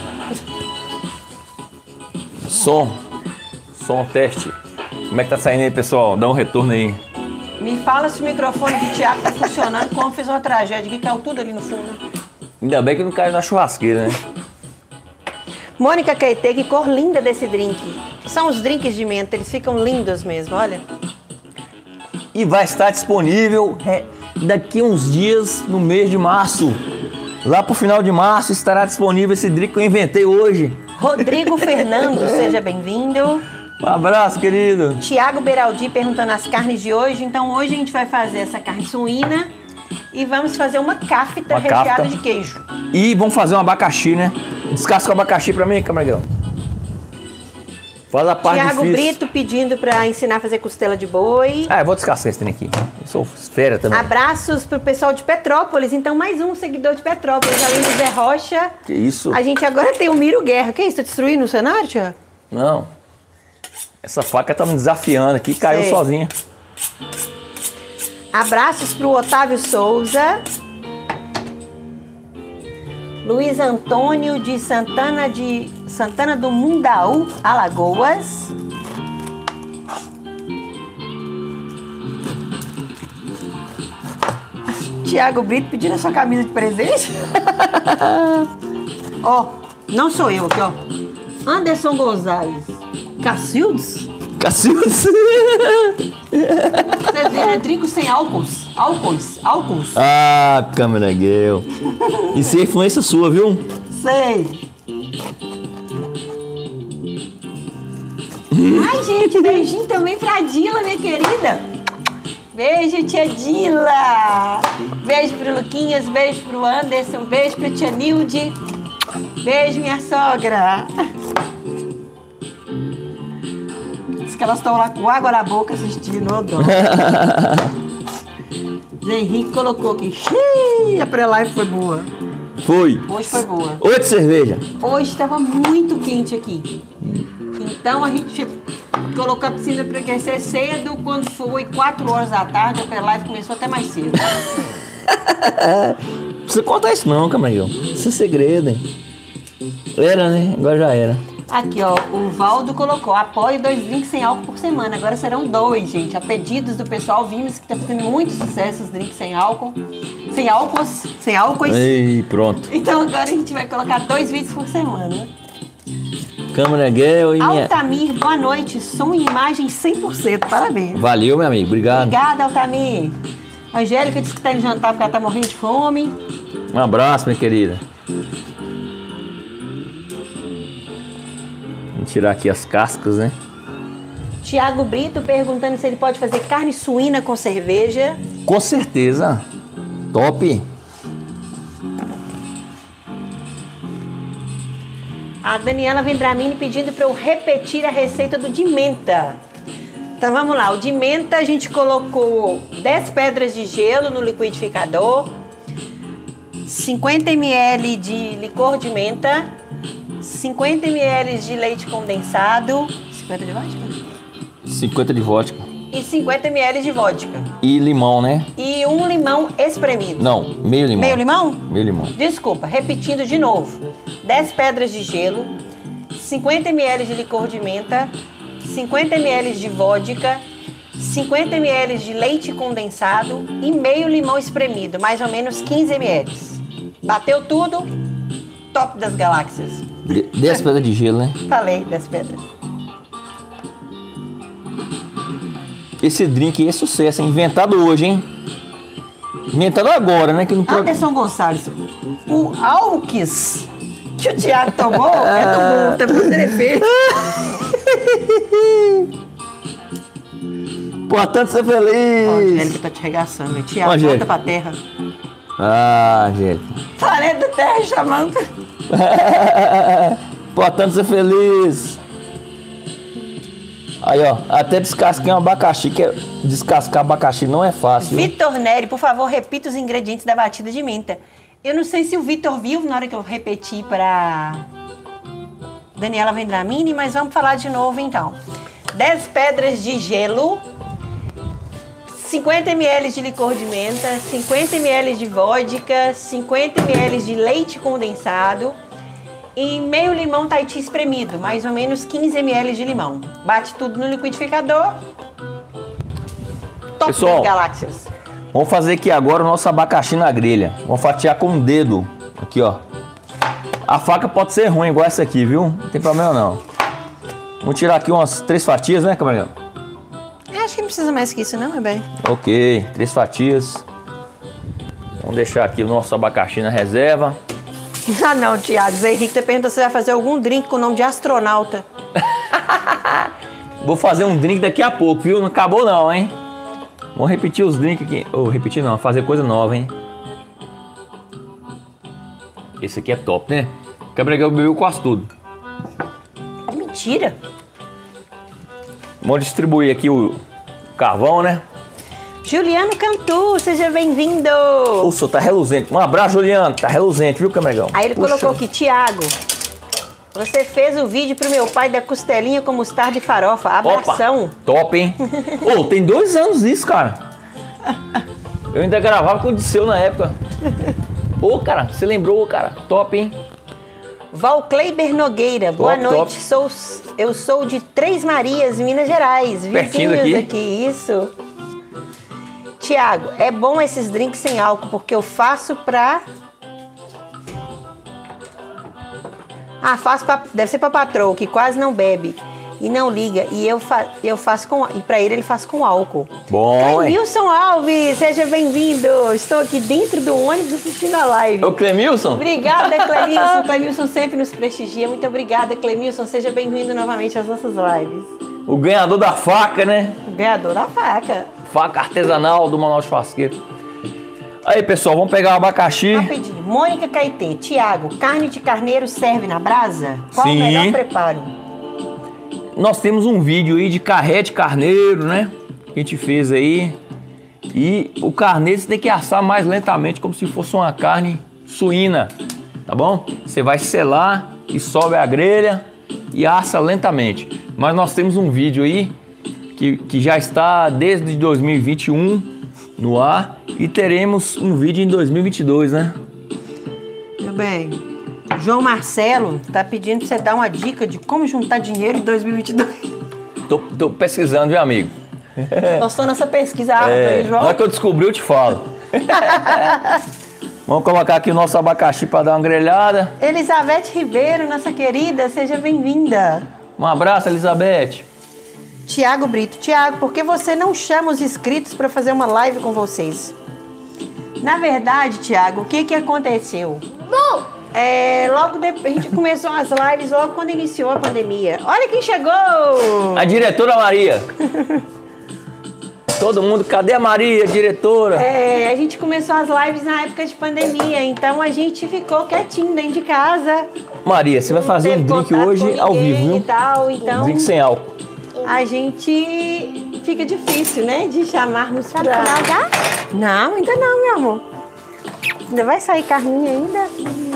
Som. Som, teste. Como é que tá saindo aí, pessoal? Dá um retorno aí. Me fala se o microfone do Tiago tá funcionando, como fez uma tragédia que caiu tudo ali no fundo. Ainda bem que não caiu na churrasqueira, né? Mônica Caetê, que cor linda desse drink. São os drinks de menta, eles ficam lindos mesmo, olha. E vai estar disponível é, daqui uns dias, no mês de março. Lá pro final de março estará disponível esse drink que eu inventei hoje. Rodrigo Fernando, seja bem-vindo. Um abraço, querido. Tiago Beraldi perguntando as carnes de hoje. Então hoje a gente vai fazer essa carne suína e vamos fazer uma cafta Uma recheada cafta. de queijo. E vamos fazer um abacaxi, né? Descasca o abacaxi pra mim, Camarguel. Faz a parte Tiago difícil. Brito pedindo para ensinar a fazer costela de boi. Ah, eu vou descascar esse trem aqui. Eu sou fera também. Abraços pro pessoal de Petrópolis. Então mais um seguidor de Petrópolis, além do Zé Rocha. Que isso? A gente agora tem o Miro Guerra. Que isso? Tá destruindo o cenário, Tiago? Não. Essa faca tá me desafiando aqui, caiu Sei. sozinha. Abraços pro Otávio Souza. Luiz Antônio de Santana de Santana do Mundaú, Alagoas. Tiago Brito pedindo a sua camisa de presente. Ó, não sou eu aqui, ó. Anderson Gonzalez. Cacildes? Cacildes. Vocês viram, é trinco sem álcools. Álcools, álcools. Ah, Camarguel. Isso é influência sua, viu? Sei. Ai, gente, beijinho também pra Dila, minha querida. Beijo, tia Dila. Beijo pro Luquinhas, beijo pro Anderson, beijo pra tia Nilde. Beijo, minha sogra. Diz que elas estão lá com água na boca assistindo, ô dó. Zé Henrique colocou aqui. Xiii, a pré-live foi boa. Foi. Hoje foi boa. Oito cerveja. Hoje estava muito quente aqui. Então a gente colocou a piscina para aquecer cedo. Quando foi quatro horas da tarde, a pré-live começou até mais cedo. Não precisa contar isso não, Camargão. Isso é segredo, hein? Era, né? Agora já era. Aqui, ó, o Valdo colocou, apoie dois drinks sem álcool por semana. Agora serão dois, gente. A pedidos do pessoal, vimos que tá fazendo muito sucesso os drinks sem álcool. Sem álcool, sem álcool. Ei, pronto. Então agora a gente vai colocar dois vídeos por semana. Câmara Guel e minha... Altamir, boa noite. Som e imagem cem por cento. Parabéns. Valeu, meu amigo. Obrigado. Obrigada, Altamir. A Angélica disse que tá indo jantar porque ela tá morrendo de fome. Um abraço, minha querida. Vamos tirar aqui as cascas, né? Tiago Brito perguntando se ele pode fazer carne suína com cerveja. Com certeza. Top. A Daniela Vendramini pedindo para eu repetir a receita do de menta. Então vamos lá, o de menta a gente colocou dez pedras de gelo no liquidificador, cinquenta mililitros de licor de menta, cinquenta mililitros de leite condensado, cinquenta de vodka? cinquenta de vodka. E cinquenta mililitros de vodka. E limão, né? E um limão espremido. Não, meio limão. Meio limão? Meio limão. Desculpa, repetindo de novo. dez pedras de gelo, cinquenta mililitros de licor de menta, cinquenta mililitros de vodka, cinquenta mililitros de leite condensado e meio limão espremido, mais ou menos quinze mililitros. Bateu tudo, top das galáxias. dez pedras de gelo, né? Falei dez pedras. Esse drink é sucesso, hein? Inventado hoje, hein? Inventado agora, né? Que não pode... Anderson Gonçalves, o Alques que o Thiago tomou é do bom, tá fazendo efeito. Importante ser Ó, a feliz. Angélica tá te regaçando, Thiago, Ó, volta Angélica. pra terra. Ah, gente. Planeta Terra chamando. Importante ser feliz. Aí, ó, até descasquei um abacaxi, que é... descascar abacaxi não é fácil. Vitor Neri, por favor, repita os ingredientes da batida de menta. Eu não sei se o Vitor viu na hora que eu repeti para Daniela Vendramini, mas vamos falar de novo então. dez pedras de gelo, cinquenta mililitros de licor de menta, cinquenta mililitros de vodka, cinquenta mililitros de leite condensado e meio limão Tahiti espremido, mais ou menos quinze mililitros de limão. Bate tudo no liquidificador. Top Pessoal, das galáxias. Vamos fazer aqui agora o nosso abacaxi na grelha. Vamos fatiar com o dedo. Aqui, ó. A faca pode ser ruim, igual essa aqui, viu? Não tem problema, não. Vamos tirar aqui umas três fatias, né, camarada? Eu acho que não precisa mais que isso, não, é bem. Ok, três fatias. Vamos deixar aqui o nosso abacaxi na reserva. Ah, não, Thiago. Zé Henrique tá perguntando se você vai fazer algum drink com o nome de astronauta. Vou fazer um drink daqui a pouco, viu? Não acabou, não, hein? Vamos repetir os drinks aqui. Ou oh, repetir não, fazer coisa nova, hein? Esse aqui é top, né? Gabriel bebeu quase tudo. Mentira. Vamos distribuir aqui o carvão, né? Juliano Cantu, seja bem-vindo. O senhor tá reluzente. Um abraço, Juliano. Tá reluzente, viu, Camargão? Aí ele Puxa. colocou aqui, Thiago, você fez o vídeo pro meu pai da costelinha com mostarda e farofa. Abração. Opa, top, hein? Ô, oh, tem dois anos isso, cara. Eu ainda gravava com o Disseu na época. Ô, oh, cara, você lembrou, cara? Top, hein? Valcleiber Nogueira, Top, boa noite. top. Sou, eu sou de Três Marias, Minas Gerais. Pertinho Vizinhos daqui. aqui, isso. Tiago, é bom esses drinks sem álcool, porque eu faço pra... Ah, faço pra... Deve ser pra patroa, que quase não bebe e não liga. E eu, fa... eu faço com... E pra ele, ele faz com álcool. Bom, hein? Clemilson Alves, seja bem-vindo. Estou aqui dentro do ônibus assistindo a live. Ô, Clemilson? Obrigada, Clemilson. Clemilson sempre nos prestigia. Muito obrigada, Clemilson. Seja bem-vindo novamente às nossas lives. O ganhador da faca, né? Ganhador da faca. Faca artesanal do Manaus Churrasqueiro. Aí, pessoal, vamos pegar o abacaxi. Rapidinho. Mônica Caetê, Tiago, carne de carneiro serve na brasa? Qual Sim. o melhor preparo? Nós temos um vídeo aí de carré de carneiro, né? Que a gente fez aí. E o carneiro você tem que assar mais lentamente, como se fosse uma carne suína, tá bom? Você vai selar e sobe a grelha e assa lentamente. Mas nós temos um vídeo aí que, que já está desde dois mil e vinte e um no ar e teremos um vídeo em dois mil e vinte e dois, né? Meu bem, João Marcelo tá pedindo pra você dar uma dica de como juntar dinheiro em dois mil e vinte e dois. Tô, tô pesquisando, viu, amigo? Gostou nessa pesquisa, É, João? na hora que eu descobri, eu te falo. Vamos colocar aqui o nosso abacaxi para dar uma grelhada. Elizabeth Ribeiro, nossa querida, seja bem-vinda. Um abraço, Elizabeth. Tiago Brito. Tiago, por que você não chama os inscritos para fazer uma live com vocês? Na verdade, Tiago, o que que aconteceu? Bom, É, logo depois, a gente começou as lives logo quando iniciou a pandemia. Olha quem chegou! A diretora Maria. Todo mundo, cadê a Maria, diretora? É, a gente começou as lives na época de pandemia, então a gente ficou quietinho dentro de casa. Maria, você vai fazer um Teve drink contato hoje com ao ninguém vivo, e viu? tal, então Um drink sem álcool. a gente fica difícil, né, de chamarmos tá no pra... canal já? Não, ainda não, meu amor. Ainda vai sair carninha ainda?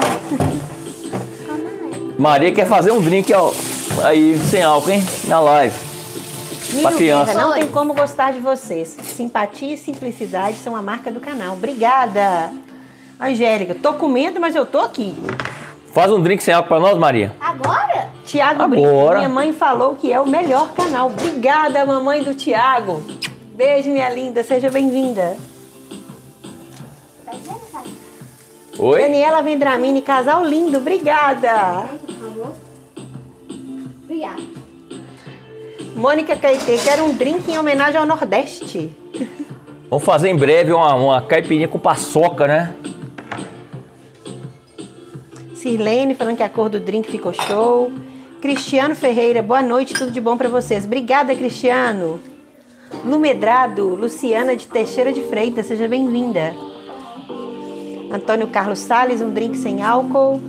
Maria quer fazer um drink ó, aí sem álcool, hein? Na live. Pra Nilo criança. Guerra, não tem como gostar de vocês. Simpatia e simplicidade são a marca do canal. Obrigada. Angélica, tô comendo, mas eu tô aqui. Faz um drink sem álcool pra nós, Maria. Agora? Tiago Agora. Brito, minha mãe falou que é o melhor canal. Obrigada, mamãe do Tiago. Beijo, minha linda. Seja bem-vinda. Tá vendo, cara? Oi? Daniela Vendramini, casal lindo. Obrigada. Por favor. Obrigada. Mônica Caetê, quero um drink em homenagem ao Nordeste. Vamos fazer em breve uma, uma caipirinha com paçoca, né? Sirlene falando que a cor do drink ficou show. Cristiano Ferreira, boa noite, tudo de bom pra vocês. Obrigada, Cristiano. Lu Medrado, Luciana de Teixeira de Freitas, seja bem-vinda. Antônio Carlos Salles, um drink sem álcool.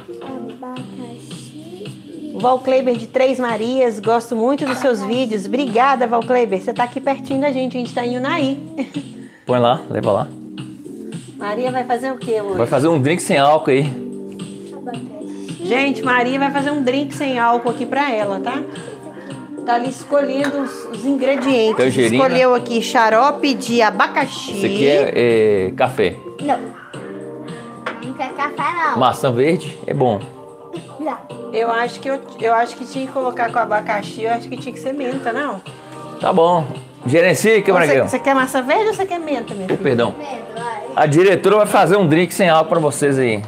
Val Kleber de Três Marias, gosto muito dos seus vídeos. Obrigada, Val Kleber. Você tá aqui pertinho da gente, a gente tá em Unai. Põe lá, leva lá. Maria vai fazer o quê hoje? Vai fazer um drink sem álcool aí. Gente, Maria vai fazer um drink sem álcool aqui pra ela, tá? Tá ali escolhendo os, os ingredientes. Tangerina. Escolheu aqui xarope de abacaxi. Isso aqui é, é café. Não. Não quer café, não. Maçã verde é bom. Não. Eu acho que eu, eu acho que tinha que colocar com abacaxi, eu acho que tinha que ser menta, não? Tá bom. Gerencia, Você, quebra-guel. você quer maçã verde ou você quer menta, meu Oh, filho? perdão. Medo, vai. A diretora vai fazer um drink sem álcool pra vocês aí.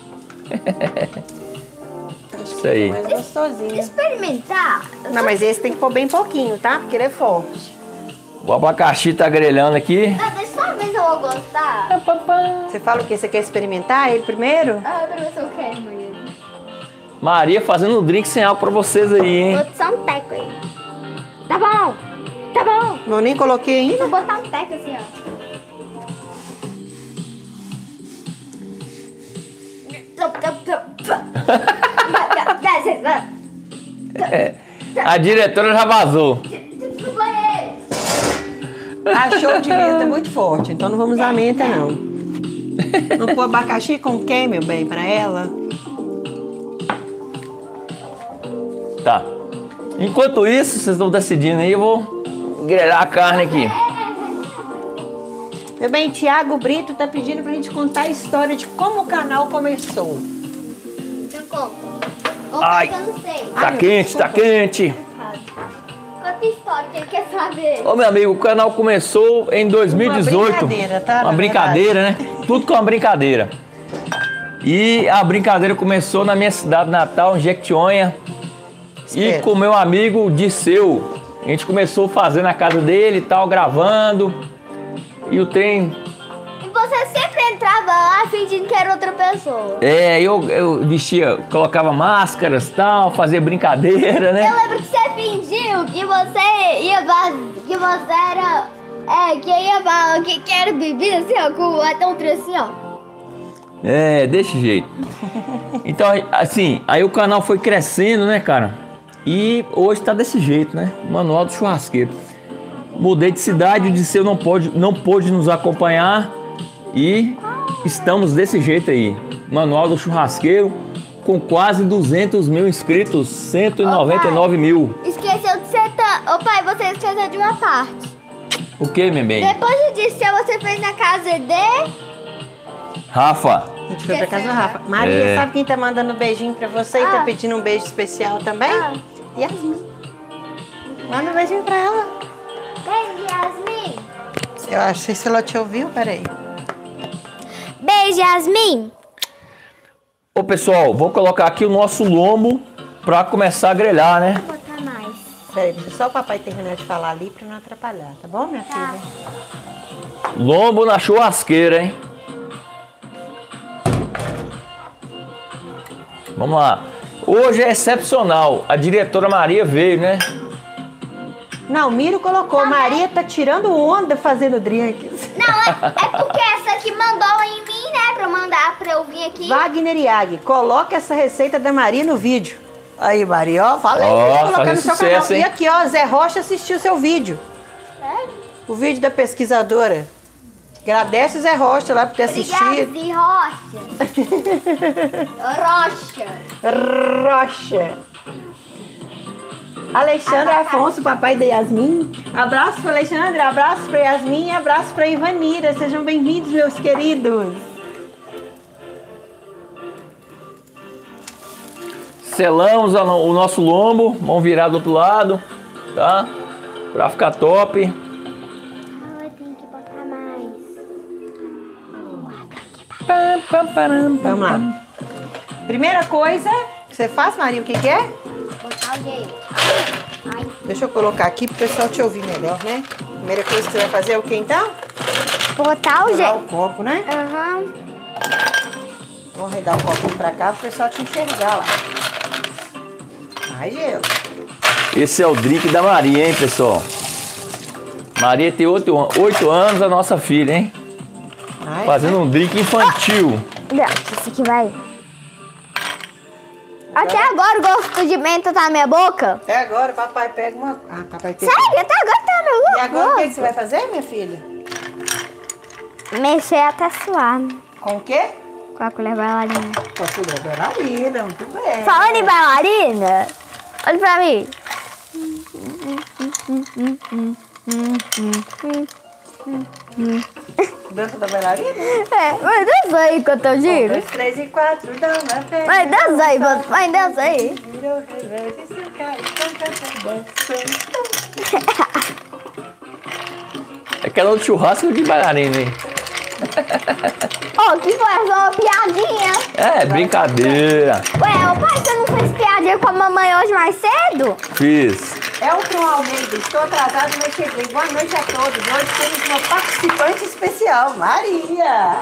Isso aí. Mais gostosinho. Experimentar. Não, mas esse tem que pôr bem pouquinho, tá? Porque ele é forte. O abacaxi tá grelhando aqui. Não, deixa só ver se eu vou gostar. Você fala o quê? Você quer experimentar ele primeiro? Ah, pra ver se eu quero, Maria. Maria fazendo um drink sem álcool pra vocês aí, hein? Vou botar um teco aí. Tá bom. Tá bom. Eu nem coloquei ainda. Vou botar um teco assim, ó. É. A diretora já vazou. Achou de menta muito forte, então não vamos usar menta, não. Não pôr abacaxi com quem, meu bem, pra ela? Tá. Enquanto isso, vocês estão decidindo aí, eu vou grelhar a carne aqui. Meu bem, Tiago Brito tá pedindo pra gente contar a história de como o canal começou. Então conta. Ai. Conta que eu não sei. Tá Ai, quente, tá desculpa. quente. Conta a história que ele quer saber. Ô, meu amigo, o canal começou em dois mil e dezoito. Uma brincadeira, tá? Uma Na brincadeira, né? Tudo com uma brincadeira. E a brincadeira começou na minha cidade natal, em Jequitinhonha. E Espera. com meu amigo Disseu. A gente começou a fazer na casa dele e tal, gravando. E o trem... E você sempre entrava lá fingindo que era outra pessoa. É, eu, eu vestia, colocava máscaras e tal, fazia brincadeira, Eu né? lembro que você fingiu que você ia vaz- que você era. É, que ia falar que, que era bebida assim, ó, com até um trem assim, ó. É, desse jeito. Então, assim, aí o canal foi crescendo, né, cara? E hoje tá desse jeito, né? Manual do churrasqueiro. Mudei de cidade, o Disseu não pôde, não pôde nos acompanhar e estamos desse jeito aí. Manual do Churrasqueiro com quase duzentos mil inscritos, cento e noventa e nove mil. Esqueceu de ser... Ô pai, você esqueceu de uma parte. O que, meu bem? Depois do Disseu, você fez na casa de... Rafa. A gente foi pra casa do Rafa. Maria, É. sabe quem tá mandando um beijinho pra você e tá Ah. pedindo um beijo especial também? Ah. Yasmin. Manda um beijinho pra ela. Beijo, Yasmin. Eu achei se ela te ouviu, peraí. Beijo, Yasmin. Ô pessoal, vou colocar aqui o nosso lombo pra começar a grelhar, né? Vou botar mais. Peraí, deixa só o papai terminar de falar ali pra não atrapalhar, tá bom, minha filha? Lombo na churrasqueira, hein? Vamos lá. Hoje é excepcional. A diretora Maria veio, né? Não, o Miro colocou. Maria tá tirando onda fazendo drinks. Não, é, é porque essa aqui mandou em mim, né? Pra eu mandar, pra eu vir aqui. Wagner Iag, coloca essa receita da Maria no vídeo. Aí, Maria, ó, fala aí, Ó, pra colocar faz no seu sucesso, canal. hein? E aqui, ó, Zé Rocha assistiu seu vídeo. Sério? O vídeo da pesquisadora. Agradece o Zé Rocha lá por ter assistido. Obrigada, Rocha. Rocha. Rocha. Alexandre Afonso, papai da Yasmin. Abraço para Alexandre, abraço para Yasmin e abraço para Ivanira. Sejam bem-vindos, meus queridos. Selamos a no- o nosso lombo. Vamos virar do outro lado, tá? Pra ficar top. Ai, tem que botar mais. Pam, pam, param, pam, Vamos lá. Primeira coisa que você faz, Maria, o que, que é? Botar o jeito. Ai, Deixa eu colocar aqui para o pessoal te ouvir melhor, né? Primeira coisa que você vai fazer é o que então? botar o Jogar jeito. o copo, né? Aham. Vamos arredar o copinho para cá para o pessoal te enxergar lá. Ai, gelo. Esse é o drink da Maria, hein, pessoal? Maria tem oito, oito anos, a nossa filha, hein? Ai, Fazendo um drink infantil. Não, esse aqui vai. Até agora o gosto de menta tá na minha boca. Até agora o papai pega uma... Ah, papai pega... Sério, até agora tá na minha boca. E agora o que, que você vai fazer, minha filha? Mexer até suar. Com o quê? Com a colher bailarina. Com a colher bailarina, muito bem. Falando em bailarina, olha pra mim. Dança da bailarina? É, mas dança aí enquanto eu Um, giro. dois, três e quatro, dá uma fé. Vai, dança aí, vai, vai, dança aí. Virou, reverte, se cai, canta, dança. É aquela do churrasco de bailarina, hein? Ô, que foi essa uma piadinha? É, brincadeira. Ué, o pai, você não fez piadinha com a mamãe hoje mais cedo? Fiz. Elton Almeida, estou atrasado, mas cheguei. Boa noite a todos. Hoje temos uma participante especial, Maria.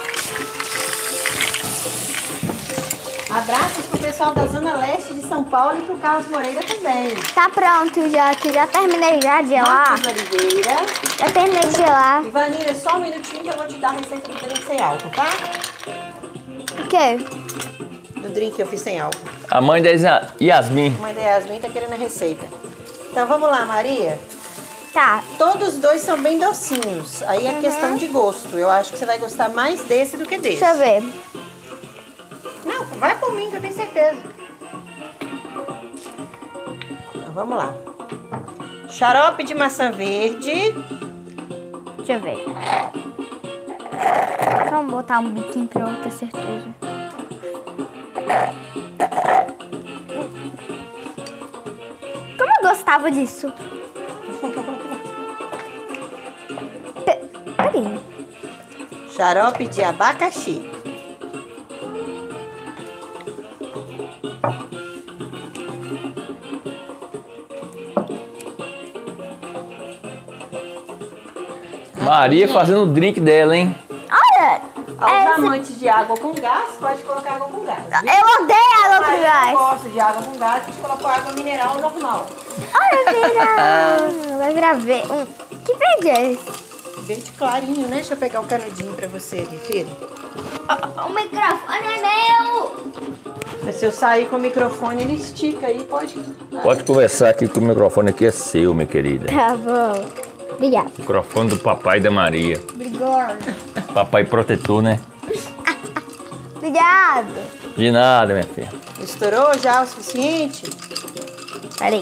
Abraços pro pessoal da Zona Leste de São Paulo e pro Carlos Moreira também. Tá pronto já, que já terminei já de gelar. Marcos Oliveira. Já terminei de gelar. Ivanira, só um minutinho que eu vou te dar a receita do drink sem álcool, tá? O quê? Do drink que eu fiz sem álcool. A mãe da Isa- Yasmin. A mãe da Yasmin tá querendo a receita. Então vamos lá, Maria. Tá. Todos os dois são bem docinhos. Aí é questão de gosto. Eu acho que você vai gostar mais desse do que desse. Deixa eu ver. Não, vai por mim que eu tenho certeza. Então vamos lá. Xarope de maçã verde. Deixa eu ver. Vamos botar um biquinho pra eu ter certeza. Como eu gostava disso? Pe- Peraí. Xarope de abacaxi. Maria fazendo o drink dela, hein? Olha! Aos essa- amantes de água com gás, pode colocar água com gás. viu? Eu odeio água com Mas eu gás. gosto de água com gás, a gente colocou água mineral normal. Olha, vira. Vai virar verde. Hum, que verde é esse? Verde clarinho, né? Deixa eu pegar um canudinho pra você, minha filha. O microfone é meu! Se eu sair com o microfone, ele estica aí, pode. Pode conversar aqui que o microfone aqui é seu, minha querida. Tá bom. Obrigada. Microfone do papai e da Maria. Obrigada. Papai protetor, né? Obrigado. De nada, minha filha. Estourou já o suficiente? Peraí.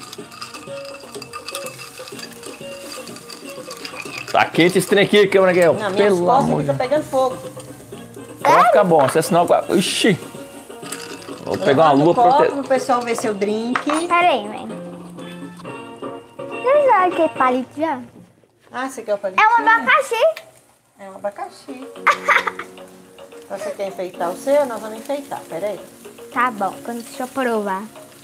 Tá quente esse trem aqui, câmera Miguel. Não, minhas Pelo costas amor aqui de tá Deus. pegando fogo. Vai ficar bom, se é sinal... Ixi. Vou pegar uma Levanta lua o copo protetor. pro pessoal ver seu drink. Peraí, mãe. Você já que palito já? Ah, você quer o palito? É um abacaxi. É um abacaxi. Você quer enfeitar o seu? Nós vamos enfeitar, peraí. Tá bom, quando deixa eu provar.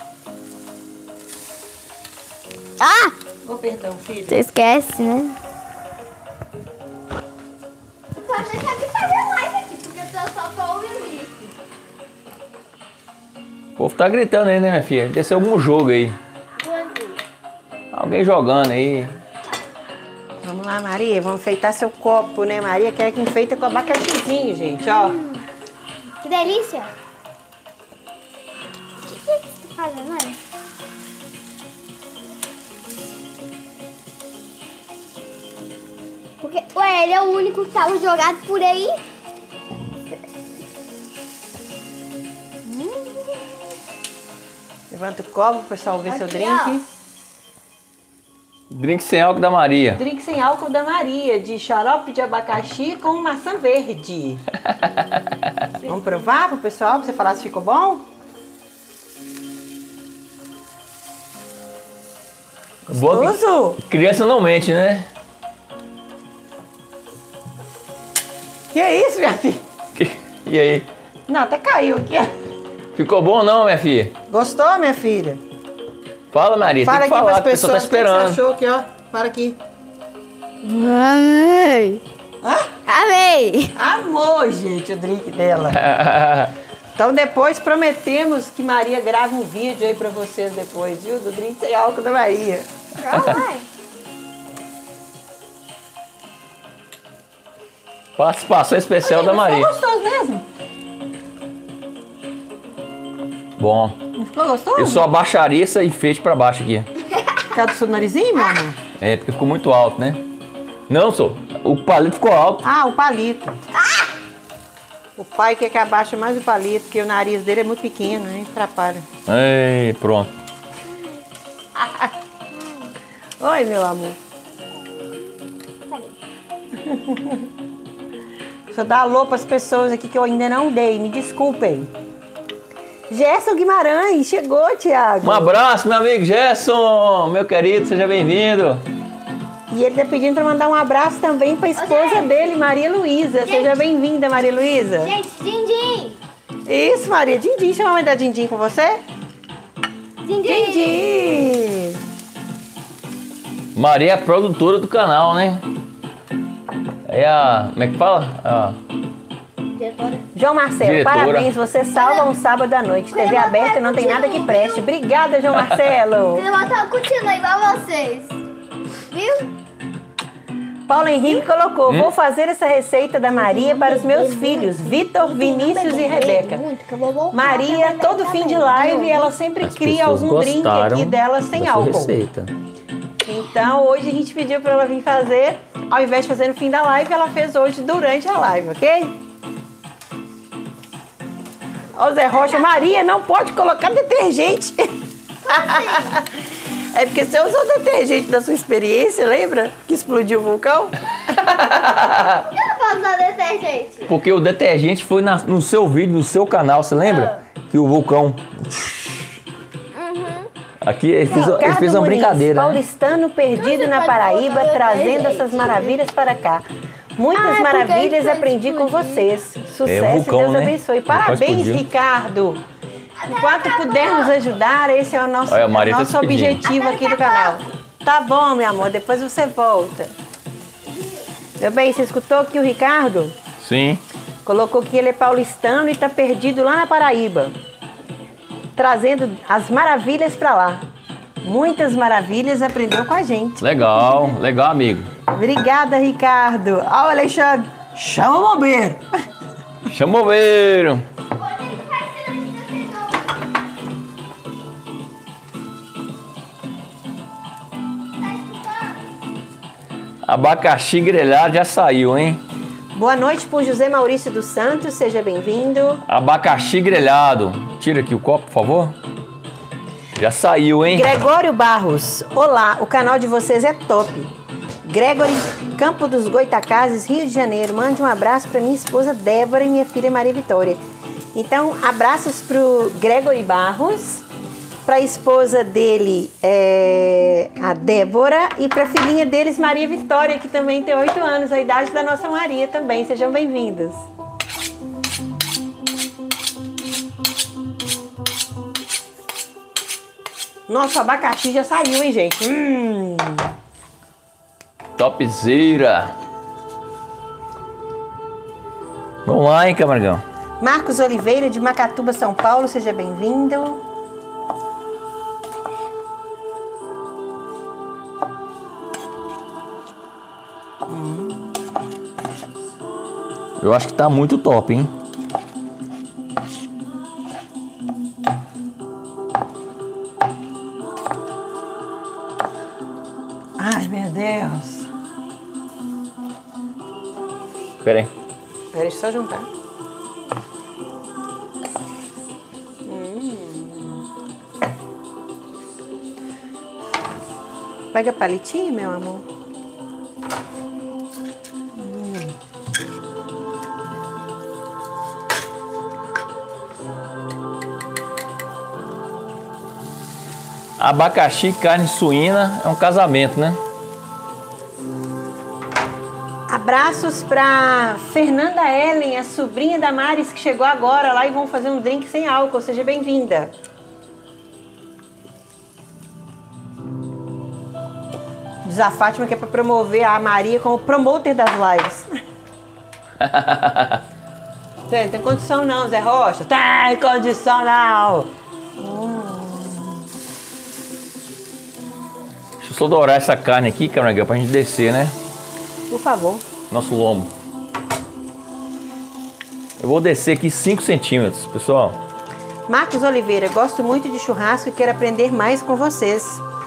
Ah! Ô, perdão, filho. Você esquece, né? Pode deixar de fazer live aqui, porque eu só tô ouvindo isso. O povo tá gritando aí, né, minha filha? Deve ser algum jogo aí. Alguém jogando aí. Vamos lá, Maria, vamos enfeitar seu copo, né? Maria quer que enfeita com abacaxizinho, gente, ó. Que delícia! O que, que você tá fazendo, mãe? Porque, ué, ele é o único que tava jogado por aí. Levanta o copo pro pessoal ver seu Aqui, drink. Drink sem álcool da Maria. Drink sem álcool da Maria, de xarope de abacaxi com maçã verde. Vamos provar pro pessoal, pra você falar se ficou bom? Boa que- Gostoso? Criança não mente, né? Que é isso, minha filha? E aí? Não, até caiu aqui. Ficou bom ou não, minha filha? Gostou, minha filha? Fala, Maria. Fala Tem que aqui falar, pras a pessoa tá pessoas o que que você esperando. achou aqui, ó. Fala aqui. Amei! Hã? Amei! Amor, gente, o drink dela. Então depois prometemos que Maria grava um vídeo aí pra vocês depois, viu? Do drink sem álcool da Maria. Não, mãe. Participação especial da Ficou Maria. gostoso mesmo? Bom, Não ficou gostoso? eu só abaixaria esse enfeite pra baixo aqui. Quer do seu narizinho, meu amor? É, porque ficou muito alto, né? Não, sou. O palito ficou alto. Ah, o palito. O pai quer que abaixe mais o palito, porque o nariz dele é muito pequeno, né? Atrapalha. Ei, pronto. Oi, meu amor. Deixa eu dar alô para as pessoas aqui que eu ainda não dei, me desculpem. Gerson Guimarães, chegou, Thiago. Um abraço, meu amigo Gerson, meu querido, seja bem-vindo. E ele tá pedindo para mandar um abraço também para a esposa dele, Maria Luísa. Seja bem-vinda, Maria Luísa. Gente, Dindim! Isso, Maria. Dindim, chama a mãe da Dindim com você? Dindim! Dindim. Maria é a produtora do canal, né? É a... como é que fala? A Diretora. João Marcelo, Diretora. parabéns. Você salva um sábado à noite. T V aberta não tem nada que preste. Obrigada, João Marcelo. Você botar continua igual vocês. Viu? Paulo Henrique colocou, Hum? vou fazer essa receita da Maria para os meus filhos, Vitor, Vinícius e Rebeca. Maria, todo fim de live, ela sempre cria algum drink aqui dela sem álcool. Receita. Então, hoje a gente pediu para ela vir fazer, ao invés de fazer no fim da live, ela fez hoje durante a live, ok? Ó, Zé Rocha, Maria, não pode colocar detergente. É porque você usou detergente da sua experiência, lembra? Que explodiu o vulcão? Por que eu não posso usar detergente? Porque o detergente foi na- no seu vídeo, no seu canal, você lembra? Que o vulcão... Aqui ele fez, ele Ricardo fez uma Muniz, brincadeira, né? paulistano perdido Não, na você pode Paraíba, botar trazendo detergente. essas maravilhas para cá. Muitas Ah, é porque maravilhas ele aprendi com explodiu. vocês. Sucesso É, o vulcão, e Deus né? abençoe. O vulcão Parabéns, explodiu. Ricardo. Enquanto puder nos ajudar, esse é o nosso, Olha, a Maria tá nosso se pedindo. objetivo aqui do canal. Tá bom, meu amor, depois você volta. Meu bem, você escutou que o Ricardo Sim. colocou que ele é paulistano e está perdido lá na Paraíba, trazendo as maravilhas para lá. Muitas maravilhas aprendeu com a gente. Legal, legal, amigo. Obrigada, Ricardo. Ó, o Alexandre, chama o bombeiro. Chama o bombeiro. Abacaxi grelhado já saiu, hein? Boa noite por José Maurício dos Santos, seja bem-vindo. Abacaxi grelhado. Tira aqui o copo, por favor. Já saiu, hein? Gregório Barros, olá, o canal de vocês é top. Gregory, Campo dos Goitacazes, Rio de Janeiro. Mande um abraço para minha esposa Débora e minha filha Maria Vitória. Então, abraços pro Gregory Barros, para a esposa dele, é, a Débora, e para a filhinha deles, Maria Vitória, que também tem oito anos, a idade da nossa Maria também. Sejam bem-vindos. Nosso abacaxi já saiu, hein, gente? Hum. Topzera. Vamos lá, hein, Camargão? Marcos Oliveira, de Macatuba, São Paulo, seja bem-vindo. Eu acho que tá muito top, hein? Ai, meu Deus. Pera aí. Pera, deixa eu só juntar. Hum. Pega palitinho, meu amor. Hum. Abacaxi e carne suína é um casamento, né? Abraços para Fernanda Ellen, a sobrinha da Maris, que chegou agora lá e vão fazer um drink sem álcool. Seja bem-vinda. Diz a Fátima que é para promover a Maria como promoter das lives. Tem, tem condição não, Zé Rocha? Tem condição não. Hum. Deixa eu só dourar essa carne aqui, Camargão, pra gente descer, né? Por favor. Nosso lombo. Eu vou descer aqui cinco centímetros, pessoal. Marcos Oliveira, gosto muito de churrasco e quero aprender mais com vocês.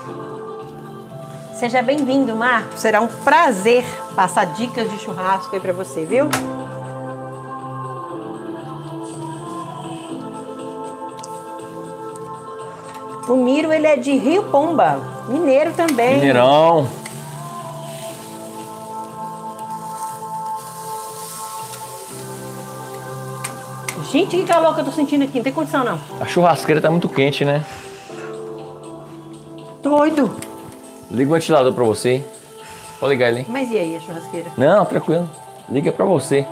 Seja bem-vindo, Marcos. Será um prazer passar dicas de churrasco aí pra você, viu? O Miro, ele é de Rio Pomba, mineiro também. Mineirão. Gente, que calor que eu tô sentindo aqui, não tem condição não. A churrasqueira tá muito quente, né? Doido. Liga o ventilador pra você, hein? Pode ligar ele, hein? Mas e aí, a churrasqueira? Não, tranquilo. Liga pra você.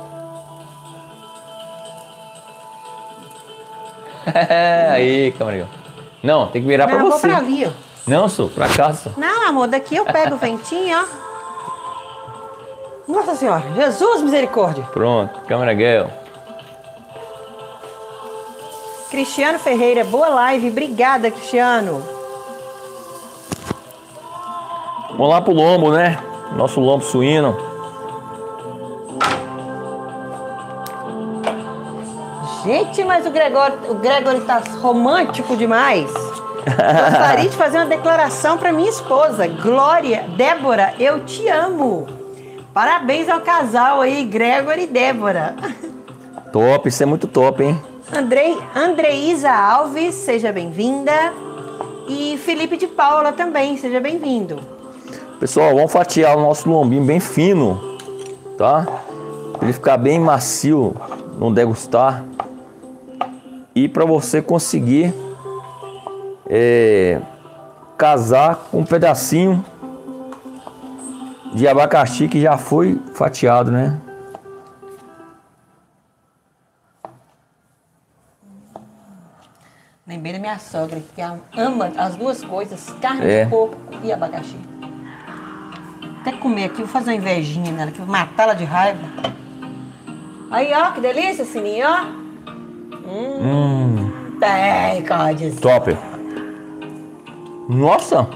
Aí, Camargão. Não, tem que virar Não, pra eu vou você. pra ali, ó. Não, sou, pra cá, sou. Não, amor, daqui eu pego o ventinho, ó. Nossa Senhora, Jesus misericórdia. Pronto, Camargão. Cristiano Ferreira, boa live. Obrigada, Cristiano. Vamos lá pro lombo, né? Nosso lombo suíno. Gente, mas o Gregório, o Gregório tá romântico demais. Gostaria de fazer uma declaração para minha esposa, Glória. Débora, eu te amo. Parabéns ao casal aí, Gregório e Débora. Top, isso é muito top, hein? Andrei, Andreísa Alves, seja bem-vinda. E Felipe de Paula também, seja bem-vindo. Pessoal, vamos fatiar o nosso lombinho bem fino, tá? Pra ele ficar bem macio no degustar. E para você conseguir é, casar com um pedacinho de abacaxi que já foi fatiado, né? Lembrei da minha sogra, que ama as duas coisas, carne É. de porco e abacaxi. Até comer aqui, vou fazer uma invejinha nela, que vou matá-la de raiva. Aí, ó, que delícia, Sininho, ó. Hum. Hum, Tem, Códice. top. Nossa!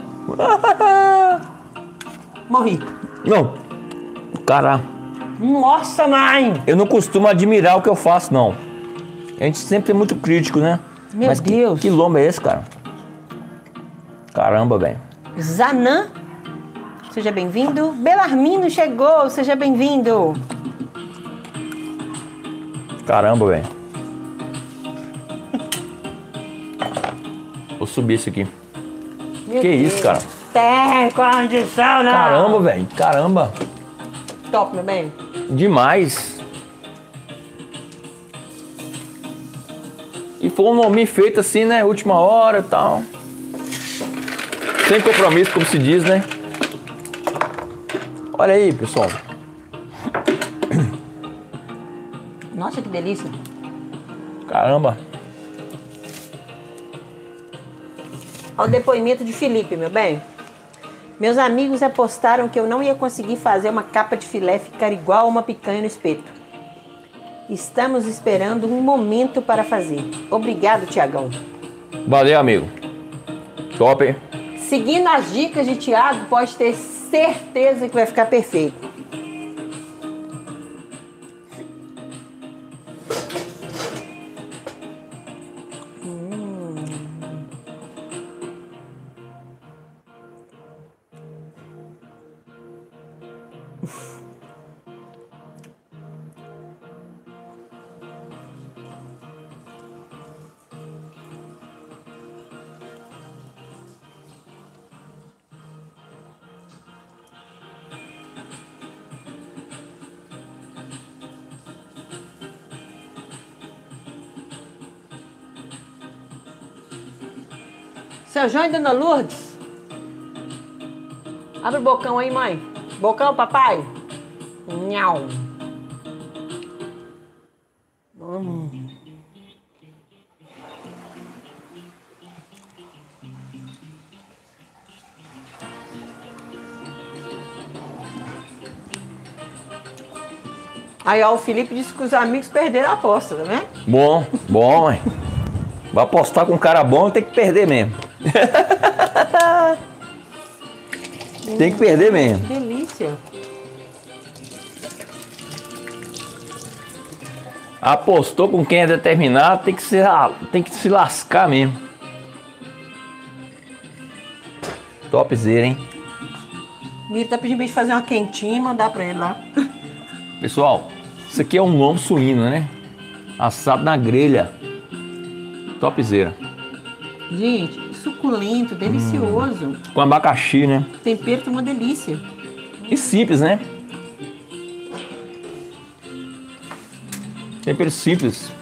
Morri. Não, cara, Nossa, mãe! eu não costumo admirar o que eu faço, não. A gente sempre é muito crítico, né? Meu Mas que- Deus. Que lombo é esse, cara? Caramba, velho. Zanã Seja bem-vindo. Belarmino chegou, seja bem-vindo. Caramba, velho. Vou subir isso aqui. Meu que Deus. isso, cara? Tem condição, não. Caramba, velho. Caramba. Top, meu bem. Demais. E foi um nome feito assim, né? Última hora e tal. Sem compromisso, como se diz, né? Olha aí, pessoal. Nossa, que delícia. Caramba. Olha o depoimento de Felipe, meu bem. Meus amigos apostaram que eu não ia conseguir fazer uma capa de filé ficar igual a uma picanha no espeto. Estamos esperando um momento para fazer. Obrigado, Tiagão. Valeu, amigo. Top, hein? Seguindo as dicas de Tiago, pode ter certeza que vai ficar perfeito. Seu João e Dona Lourdes. Abre o bocão aí, mãe. Bocão, papai. Nhau. Hum. Aí, ó, o Felipe disse que os amigos perderam a aposta, tá vendo? Bom, bom, hein? Vai apostar com um cara bom, tem que perder mesmo. Tem que perder mesmo. Que delícia. Apostou com quem é determinado, tem que se, tem que se lascar mesmo. Topzera, hein? Miro tá pedindo pra gente fazer uma quentinha e mandar pra ele lá. Pessoal, isso aqui é um lombo suíno, né? Assado na grelha. Topzera. Gente, suculento, delicioso. Hum, com abacaxi, né? O tempero tá uma delícia. E simples, né? Tempero simples.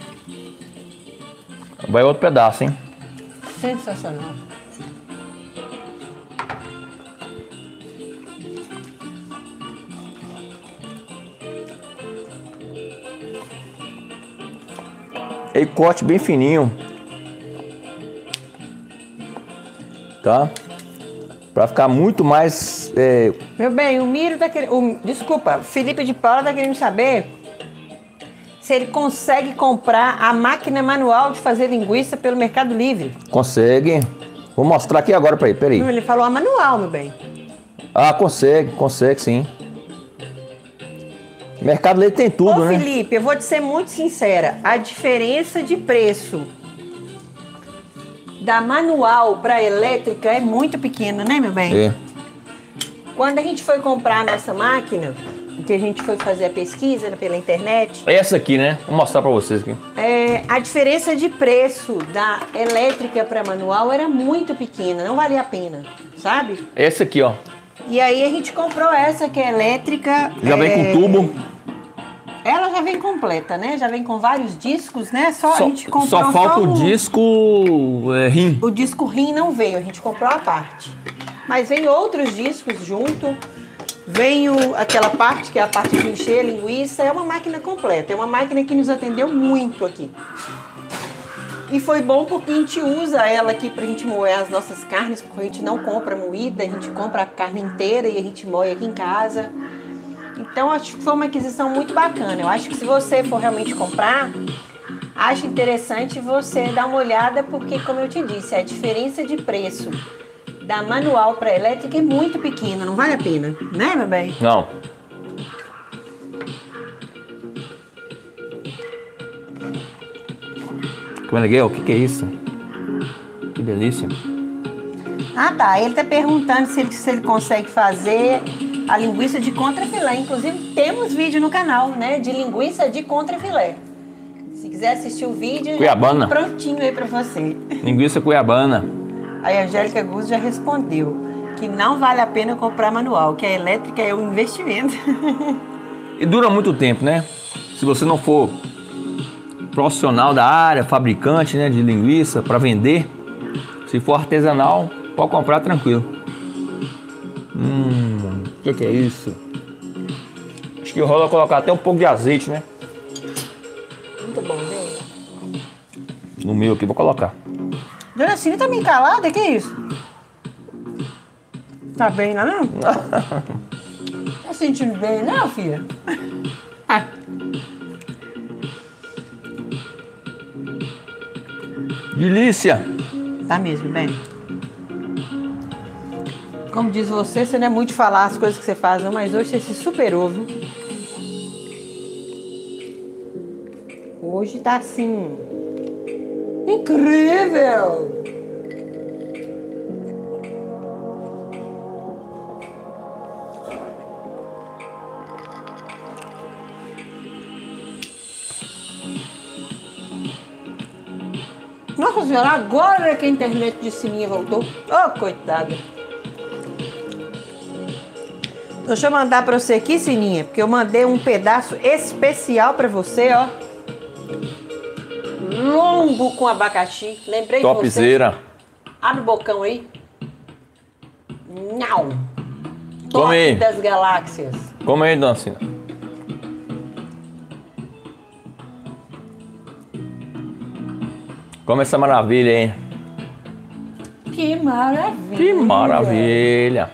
Vai outro pedaço, hein? Sensacional. E corte bem fininho. Tá? Pra ficar muito mais... É... Meu bem, o Miro tá querendo... Desculpa, Felipe de Paula tá querendo saber se ele consegue comprar a máquina manual de fazer linguiça pelo Mercado Livre. Consegue. Vou mostrar aqui agora pra ele, peraí. Ele falou a manual, meu bem. Ah, consegue, consegue sim. Mercado Livre tem tudo, Ô, né? Felipe, eu vou te ser muito sincera. A diferença de preço da manual para elétrica é muito pequena, né, meu bem? É. Quando a gente foi comprar a nossa máquina, que a gente foi fazer a pesquisa pela internet, Essa aqui, né? Vou mostrar pra vocês aqui. é, a diferença de preço da elétrica para manual era muito pequena, não valia a pena, sabe? Essa aqui, ó. E aí a gente comprou essa que é elétrica. Já vem é, com tubo. Ela já vem completa, né? Já vem com vários discos, né? Só, Só, a gente comprou só falta o o disco é, rim. O disco rim não veio, a gente comprou a parte. Mas vem outros discos junto. Vem o, aquela parte, que é a parte de encher linguiça. É uma máquina completa. É uma máquina que nos atendeu muito aqui. E foi bom porque a gente usa ela aqui pra gente moer as nossas carnes, porque a gente não compra moída, a gente compra a carne inteira e a gente moe aqui em casa. Então, acho que foi uma aquisição muito bacana. Eu acho que se você for realmente comprar, acho interessante você dar uma olhada, porque, como eu te disse, a diferença de preço da manual para elétrica é muito pequena, não vale a pena, né, meu bem? Não. Que legal, o que, que é isso? Que delícia. Ah, tá. Ele tá perguntando se ele, se ele consegue fazer a linguiça de contrafilé. Inclusive, temos vídeo no canal, né? De linguiça de contrafilé. Se quiser assistir o vídeo, Cuiabana. já tá prontinho aí pra você. Linguiça cuiabana. Aí a Angélica Guzzo já respondeu que não vale a pena comprar manual, que a elétrica é um investimento. E dura muito tempo, né? Se você não for profissional da área, fabricante, né, de linguiça para vender, se for artesanal, pode comprar tranquilo. Hum, o que, que é isso? Acho que rola colocar até um pouco de azeite, né? Muito bom, né? No meu aqui, vou colocar. Dona Cine tá meio calada, que isso? Tá bem lá, não? Tá sentindo bem, não, filha? Ah. Delícia! Tá mesmo, bem. Como diz você, você não é muito de falar as coisas que você faz, não, mas hoje você se superou, viu? Hoje tá assim... incrível! Nossa senhora, agora que a internet de Sininha voltou. Oh, coitada. Deixa eu mandar pra você aqui, Sininha, porque eu mandei um pedaço especial pra você, ó. Lombo com abacaxi. Lembrei de você. Topzera. Abre o bocão aí. Não. Come Top aí. das galáxias. Como aí, dona Cina? Come essa maravilha aí. Que maravilha. Que maravilha.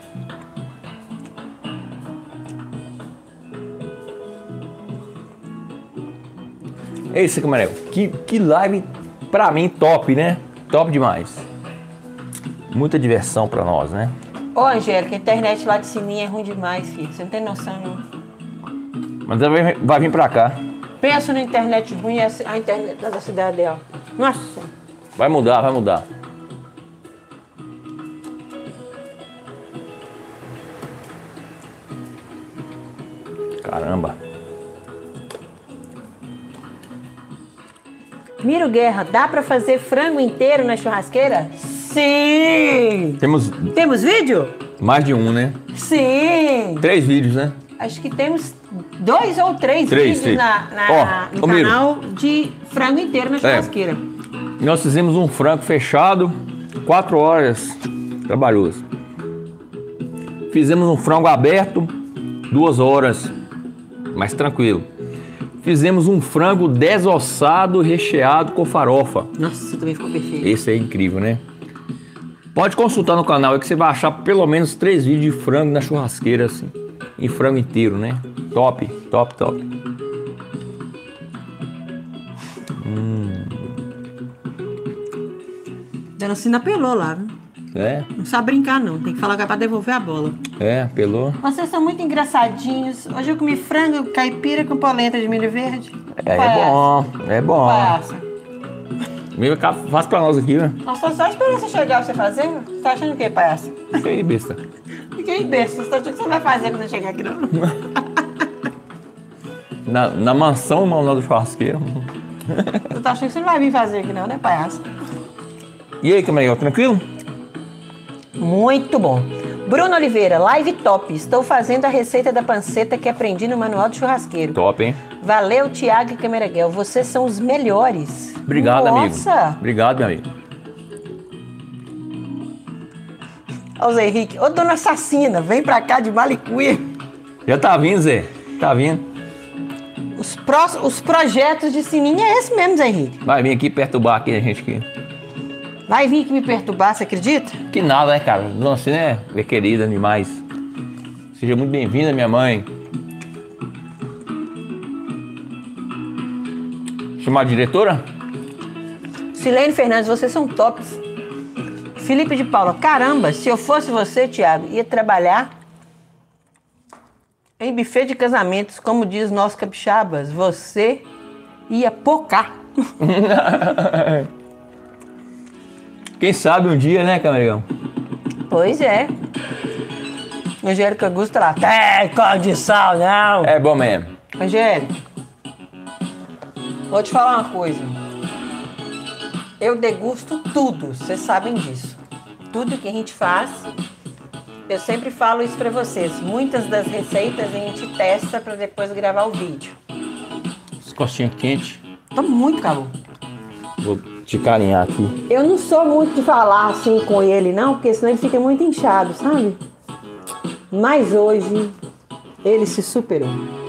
É isso, camarão. Que, que live, pra mim, top, né? Top demais. Muita diversão pra nós, né? Ô, Angélica, a internet lá de Sininha é ruim demais, filho. Você não tem noção, não. Mas ela vai, vai vir pra cá. Pensa na internet ruim, é a internet da cidade dela. Nossa. Vai mudar, vai mudar. Caramba. Miro Guerra, dá pra fazer frango inteiro na churrasqueira? Sim! Temos Temos vídeo? mais de um, né? Sim! Três vídeos, né? Acho que temos dois ou três, Três, vídeos três. na, na- Ó, no ô, Miro. canal de frango inteiro na churrasqueira. Nós fizemos um frango fechado, quatro horas, trabalhoso. Fizemos um frango aberto, duas horas, mais tranquilo. Fizemos um frango desossado, recheado com farofa. Nossa, também ficou perfeito. Esse é incrível, né? Pode consultar no canal aí que você vai achar pelo menos três vídeos de frango na churrasqueira, assim. Em frango inteiro, né? Top, top, top. Dona Cina apelou lá, né? É, Não sabe brincar, não. Tem que falar que é pra devolver a bola. é, pelou. Vocês são muito engraçadinhos. Hoje eu comi frango caipira com polenta de milho verde. É, é bom, é bom. Passa. Meio que faz pra nós aqui, né? Nossa, só esperando você chegar pra você fazer? Você tá achando o que, palhaça? Fica aí, besta. Fiquei besta. Você tá achando que você vai fazer quando eu chegar aqui, não? Na, na mansão Manuel do Churrasqueiro. Você tá achando que você não vai vir fazer aqui, não, né, palhaça? E aí, Camarão, tranquilo? Muito bom. Bruno Oliveira, live top. Estou fazendo a receita da panceta que aprendi no Manual do Churrasqueiro. Top, hein? Valeu, Thiago e Camereguel. Vocês são os melhores. Obrigado, amigo. Nossa. Obrigado, meu amigo. Ó, o Zé Henrique. Ô, dona assassina, vem pra cá de Malicuia. Já tá vindo, Zé. Tá vindo. Os, prós, os projetos de Sininha é esse mesmo, Zé Henrique. Vai vir aqui perturbar aqui a gente aqui. Vai vir aqui me perturbar, você acredita? Que nada, né, cara? Dona Cina é, é querida demais. Seja muito bem-vinda, minha mãe. Chamar a diretora? Silene Fernandes, vocês são tops. Felipe de Paula, caramba, se eu fosse você, Thiago, ia trabalhar em buffet de casamentos, como diz nós capixabas, você ia pocar. Quem sabe um dia, né, Camarão? Pois é. Angélica Augusto lá, tem condição, não. É bom mesmo. Angélica, vou te falar uma coisa. Eu degusto tudo, vocês sabem disso. Tudo que a gente faz, eu sempre falo isso pra vocês. Muitas das receitas a gente testa pra depois gravar o vídeo. As costinhas quentes. Tô muito calor. Vou te carinhar aqui. Eu não sou muito de falar assim com ele, não, porque senão ele fica muito inchado, sabe? Mas hoje ele se superou.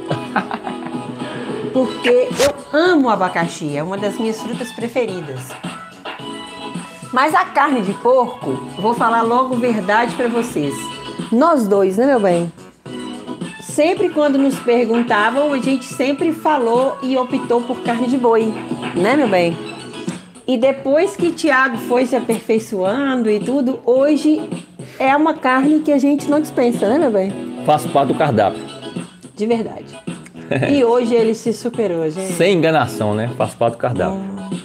Porque eu amo abacaxi, é uma das minhas frutas preferidas. Mas a carne de porco, vou falar logo verdade pra vocês. Nós dois, né, meu bem? Sempre quando nos perguntavam, a gente sempre falou e optou por carne de boi, né, meu bem? E depois que Tiago foi se aperfeiçoando e tudo, hoje é uma carne que a gente não dispensa, né, meu bem? Faço parte do cardápio. De verdade. E hoje ele se superou, gente. Sem enganação, né? Faço parte do cardápio.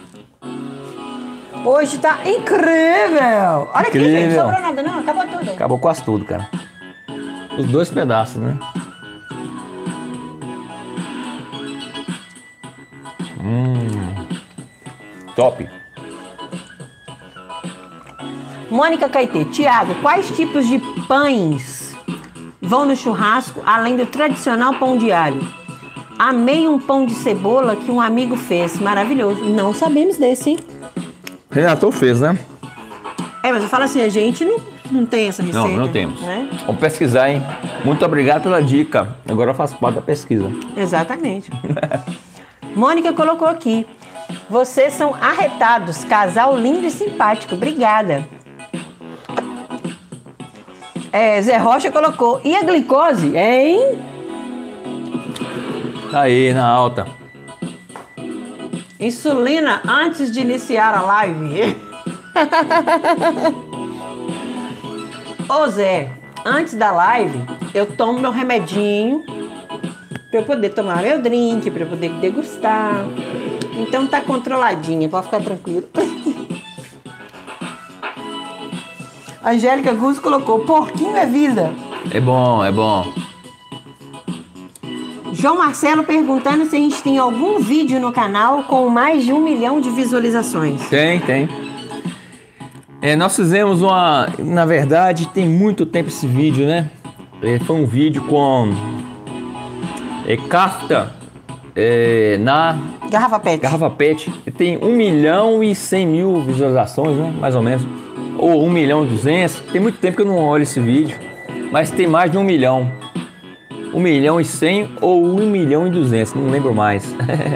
Hoje tá incrível! Olha aqui, gente, Incrível. não sobrou nada não, acabou tudo. Acabou quase tudo, cara. Os dois pedaços, né? Hum. Top. Mônica Caetê, Tiago, quais tipos de pães vão no churrasco, além do tradicional pão de alho? Amei um pão de cebola que um amigo fez, maravilhoso. Não sabemos desse, hein? Renato fez, né? É, mas eu falo assim, a gente não, não tem essa receita. Não, não temos. Né? Vamos pesquisar, hein? Muito obrigado pela dica. Agora eu faço parte da pesquisa. Exatamente. Mônica colocou aqui. Vocês são arretados, casal lindo e simpático. Obrigada. É, Zé Rocha colocou. E a glicose, hein? Tá aí, na alta. Insulina antes de iniciar a live. Ô Zé, antes da live, eu tomo meu remedinho pra eu poder tomar meu drink, pra eu poder degustar. Então tá controladinha, pode ficar tranquilo. Angélica Gus colocou, porquinho é vida. É bom, é bom. João Marcelo perguntando se a gente tem algum vídeo no canal com mais de um milhão de visualizações. Tem, tem. É, nós fizemos uma... Na verdade, tem muito tempo esse vídeo, né? É, foi um vídeo com... É, Kafta é, na... Garrafa Pet. Garrafa Pet. Tem um milhão e cem mil visualizações, né? Mais ou menos. Ou um milhão e duzentos. Tem muito tempo que eu não olho esse vídeo. Mas tem mais de um milhão. Um milhão e cem ou um milhão e duzentos. Não lembro mais.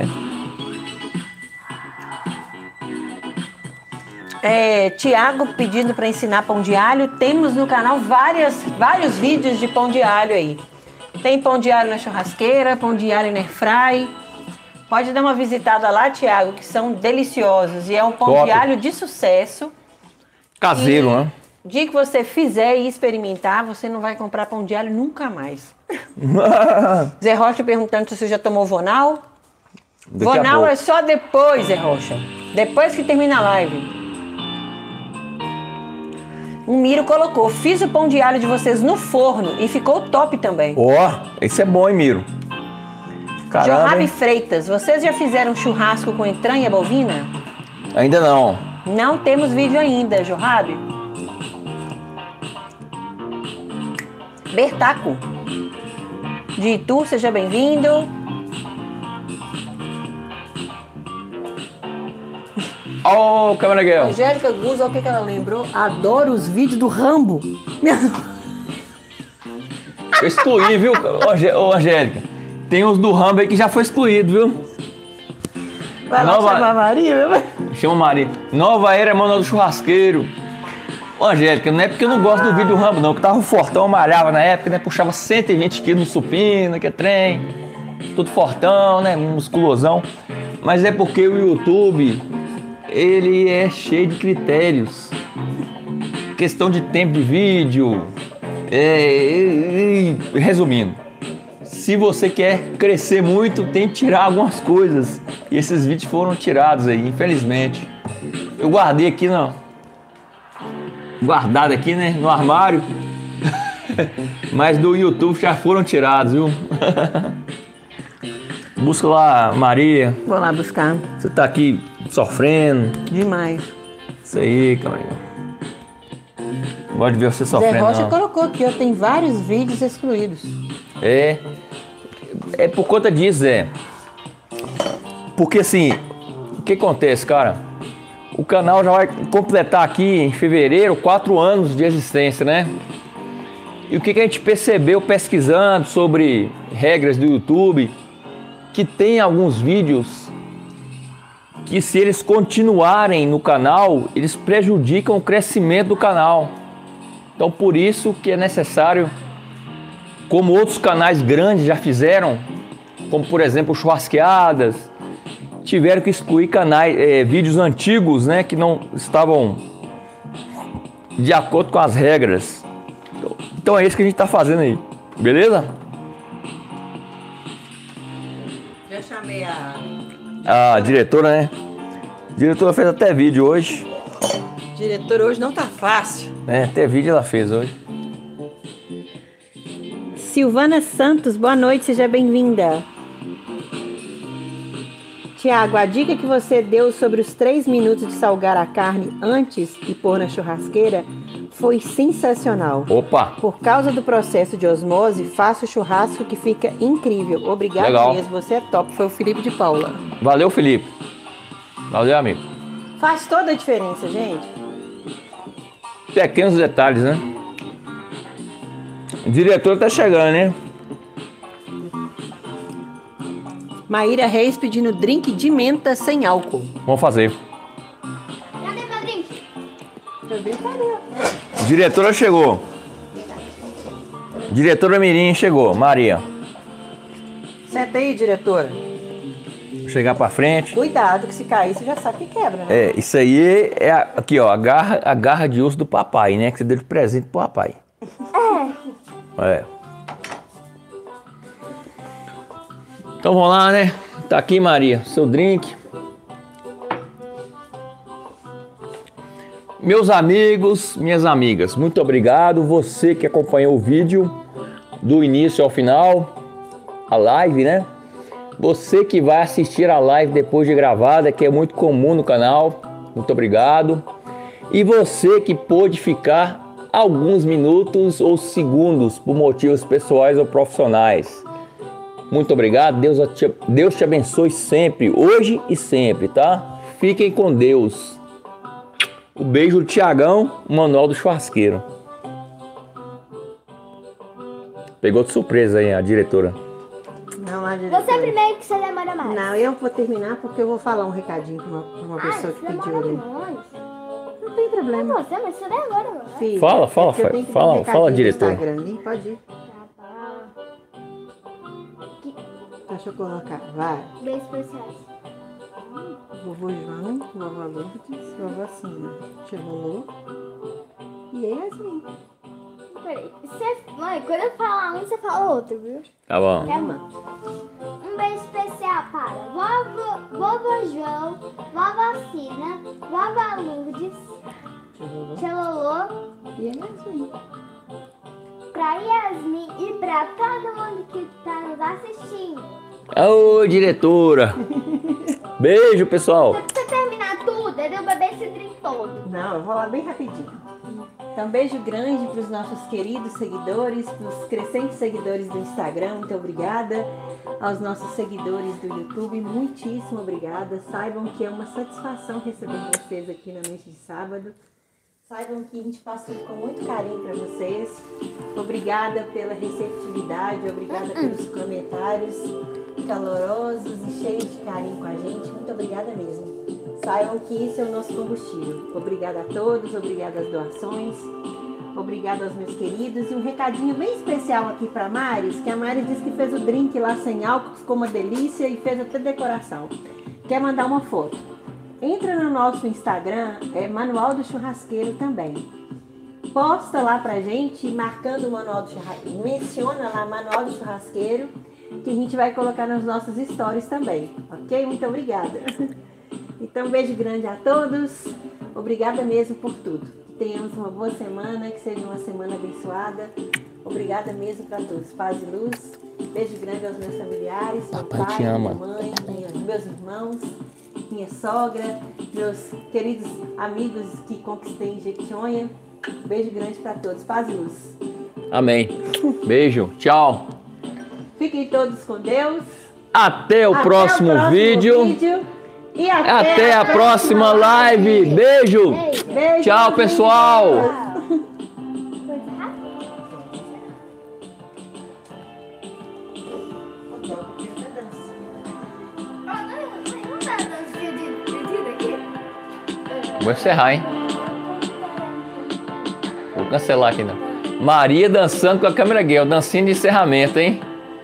É, Tiago pedindo para ensinar pão de alho. Temos no canal várias, vários vídeos de pão de alho aí. Tem pão de alho na churrasqueira, pão de alho na airfry. Pode dar uma visitada lá, Tiago, que são deliciosos. E é um pão Top. de alho de sucesso. Caseiro, E né? o dia que você fizer e experimentar, você não vai comprar pão de alho nunca mais. Zé Rocha perguntando se você já tomou Vonal. Daqui a Vonal pouco. é só depois, Zé Rocha. Depois que termina a live. O Miro colocou, fiz o pão de alho de vocês no forno e ficou top também. Ó, esse é bom, hein, Miro? Caramba, Joabe hein? Freitas, vocês já fizeram churrasco com entranha bovina? Ainda não. Não temos vídeo ainda, Joabe. Bertaco. De Itu, seja bem-vindo. Ó, oh, Camaraguel. Angélica Guz, olha o que que ela lembrou. Adoro os vídeos do Rambo. Eu excluí, viu, ô, Angé- ô, Angélica? Tem uns do Rambo aí que já foi excluído, viu? Vai lá Nova- chamar a Maria, meu. Chama Maria. Nova era Manual do Churrasqueiro. Ô, Angélica, não é porque eu não gosto do vídeo do Rambo, não. Que tava um fortão, malhava na época, né? Puxava cento e vinte quilos no supino, que é trem. Tudo fortão, né? Musculosão. Mas é porque o YouTube, ele é cheio de critérios. Questão de tempo de vídeo. É, é, é, resumindo, se você quer crescer muito, tem que tirar algumas coisas. E esses vídeos foram tirados aí, infelizmente. Eu guardei aqui no, guardado aqui, né? No armário. Mas do YouTube já foram tirados, viu? Busca lá, Maria. Vou lá buscar. Você tá aqui sofrendo. Demais. Isso aí, Maria. Não gosto de ver você sofrendo, Zé Rocha não. colocou aqui, ó, tem vários vídeos excluídos. É. É por conta disso, Zé. Porque assim, o que acontece, cara? O canal já vai completar aqui em fevereiro quatro anos de existência, né? E o que, que a gente percebeu pesquisando sobre regras do YouTube, que tem alguns vídeos que, se eles continuarem no canal, eles prejudicam o crescimento do canal. Então, por isso que é necessário, como outros canais grandes já fizeram, como por exemplo Churrasqueadas, tiveram que excluir canais, é, vídeos antigos, né, que não estavam de acordo com as regras. Então, então é isso que a gente está fazendo aí, beleza? Já chamei a... A diretora, né? A diretora fez até vídeo hoje. Diretor, hoje não tá fácil. É, até vídeo ela fez hoje. Silvana Santos, boa noite, seja bem-vinda. Tiago, a dica que você deu sobre os três minutos de salgar a carne antes e pôr na churrasqueira foi sensacional. Opa! Por causa do processo de osmose, faço churrasco que fica incrível. Obrigado Legal. mesmo, você é top. Foi o Felipe de Paula. Valeu, Felipe. Valeu, amigo. Faz toda a diferença, gente. Pequenos detalhes, né? O diretor tá chegando, né? Maíra Reis pedindo drink de menta sem álcool. Vamos fazer. Cadê meu drink? Diretora chegou. Diretora Mirim chegou. Maria. Senta aí, diretora. Vou chegar pra frente. Cuidado, que se cair, você já sabe que quebra, né? É, isso aí é a- aqui, ó, a garra, a garra de osso do papai, né? Que você deu de presente pro papai. É. Então vamos lá, né? Tá aqui, Maria, seu drink. Meus amigos, minhas amigas, muito obrigado. Você que acompanhou o vídeo do início ao final, a live, né? Você que vai assistir a live depois de gravada, que é muito comum no canal, muito obrigado. E você que pôde ficar alguns minutos ou segundos por motivos pessoais ou profissionais, muito obrigado. Deus te, Deus te abençoe sempre, hoje e sempre, tá? Fiquem com Deus. O beijo do Tiagão, o Manual do Churrasqueiro. Pegou de surpresa aí a diretora. Não, a diretora. Você primeiro que você demora mais. Não, eu vou terminar porque eu vou falar um recadinho pra uma, pra uma Ai, pessoa que você pediu demora ali. mais. Não tem problema. Não, você, mas você nem agora, mano. Filha, Fala, fala, é porque eu fa- tenho que fala, dar um fala, recadinho no diretora. Instagram, hein? Pode ir. Cachorro colocar. Vai. Bem especiais. Vovô João, vovó Lourdes, vovó Cina. Chegou. E aí, assim. Peraí. Você, mãe, quando eu falar um, você fala outro, viu? Tá bom. É, mano. Um beijo especial para vovô, vovô João, vovó Cina, vovó Lourdes, Chegou. tia Lolô, E aí, assim. pra Yasmin e pra todo mundo que tá nos assistindo. Oi, diretora. Beijo, pessoal. Você precisa terminar tudo, eu devo beber esse drink todo. Não, eu vou lá bem rapidinho. Então, um beijo grande para os nossos queridos seguidores, para os crescentes seguidores do Instagram, muito obrigada. Aos nossos seguidores do YouTube, muitíssimo obrigada. Saibam que é uma satisfação receber vocês aqui na noite de sábado. Saibam que a gente faz tudo com muito carinho para vocês. Obrigada pela receptividade, obrigada pelos comentários calorosos e cheios de carinho com a gente. Muito obrigada mesmo. Saibam que isso é o nosso combustível. Obrigada a todos, obrigada às doações, obrigada aos meus queridos. E um recadinho bem especial aqui para a Maris, que a Maris disse que fez o drink lá sem álcool, ficou uma delícia e fez até decoração. Quer mandar uma foto? Entra no nosso Instagram, é Manual do Churrasqueiro também. Posta lá pra gente, marcando o Manual do Churrasqueiro. Menciona lá Manual do Churrasqueiro, que a gente vai colocar nos nossos stories também. Ok? Muito obrigada. Então, um beijo grande a todos. Obrigada mesmo por tudo. tenhamos uma boa semana, que seja uma semana abençoada. Obrigada mesmo para todos. Paz e luz. Beijo grande aos meus familiares, meu Papai pai, te ama. minha mãe, minha- meus irmãos, minha sogra, meus queridos amigos que conquistei em Jequitinhonha. Beijo grande para todos. Paz e luz. Amém. Beijo. Tchau. Fiquem todos com Deus. Até o, Até próximo, o próximo vídeo. vídeo. E até, Até a próxima live. Beijo. Beijo, Tchau, pessoal. Coisa rápida. Ah, não, não dá dancinha de pedido aqui. Vou encerrar, hein? Vou cancelar aqui, não. Maria dançando com a câmera gay. O dancinho de encerramento, hein?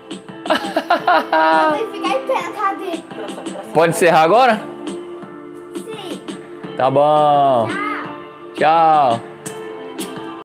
Tem que ficar em pé na cadeira. Pode encerrar agora? Sim. Tá bom. Tchau. Tchau.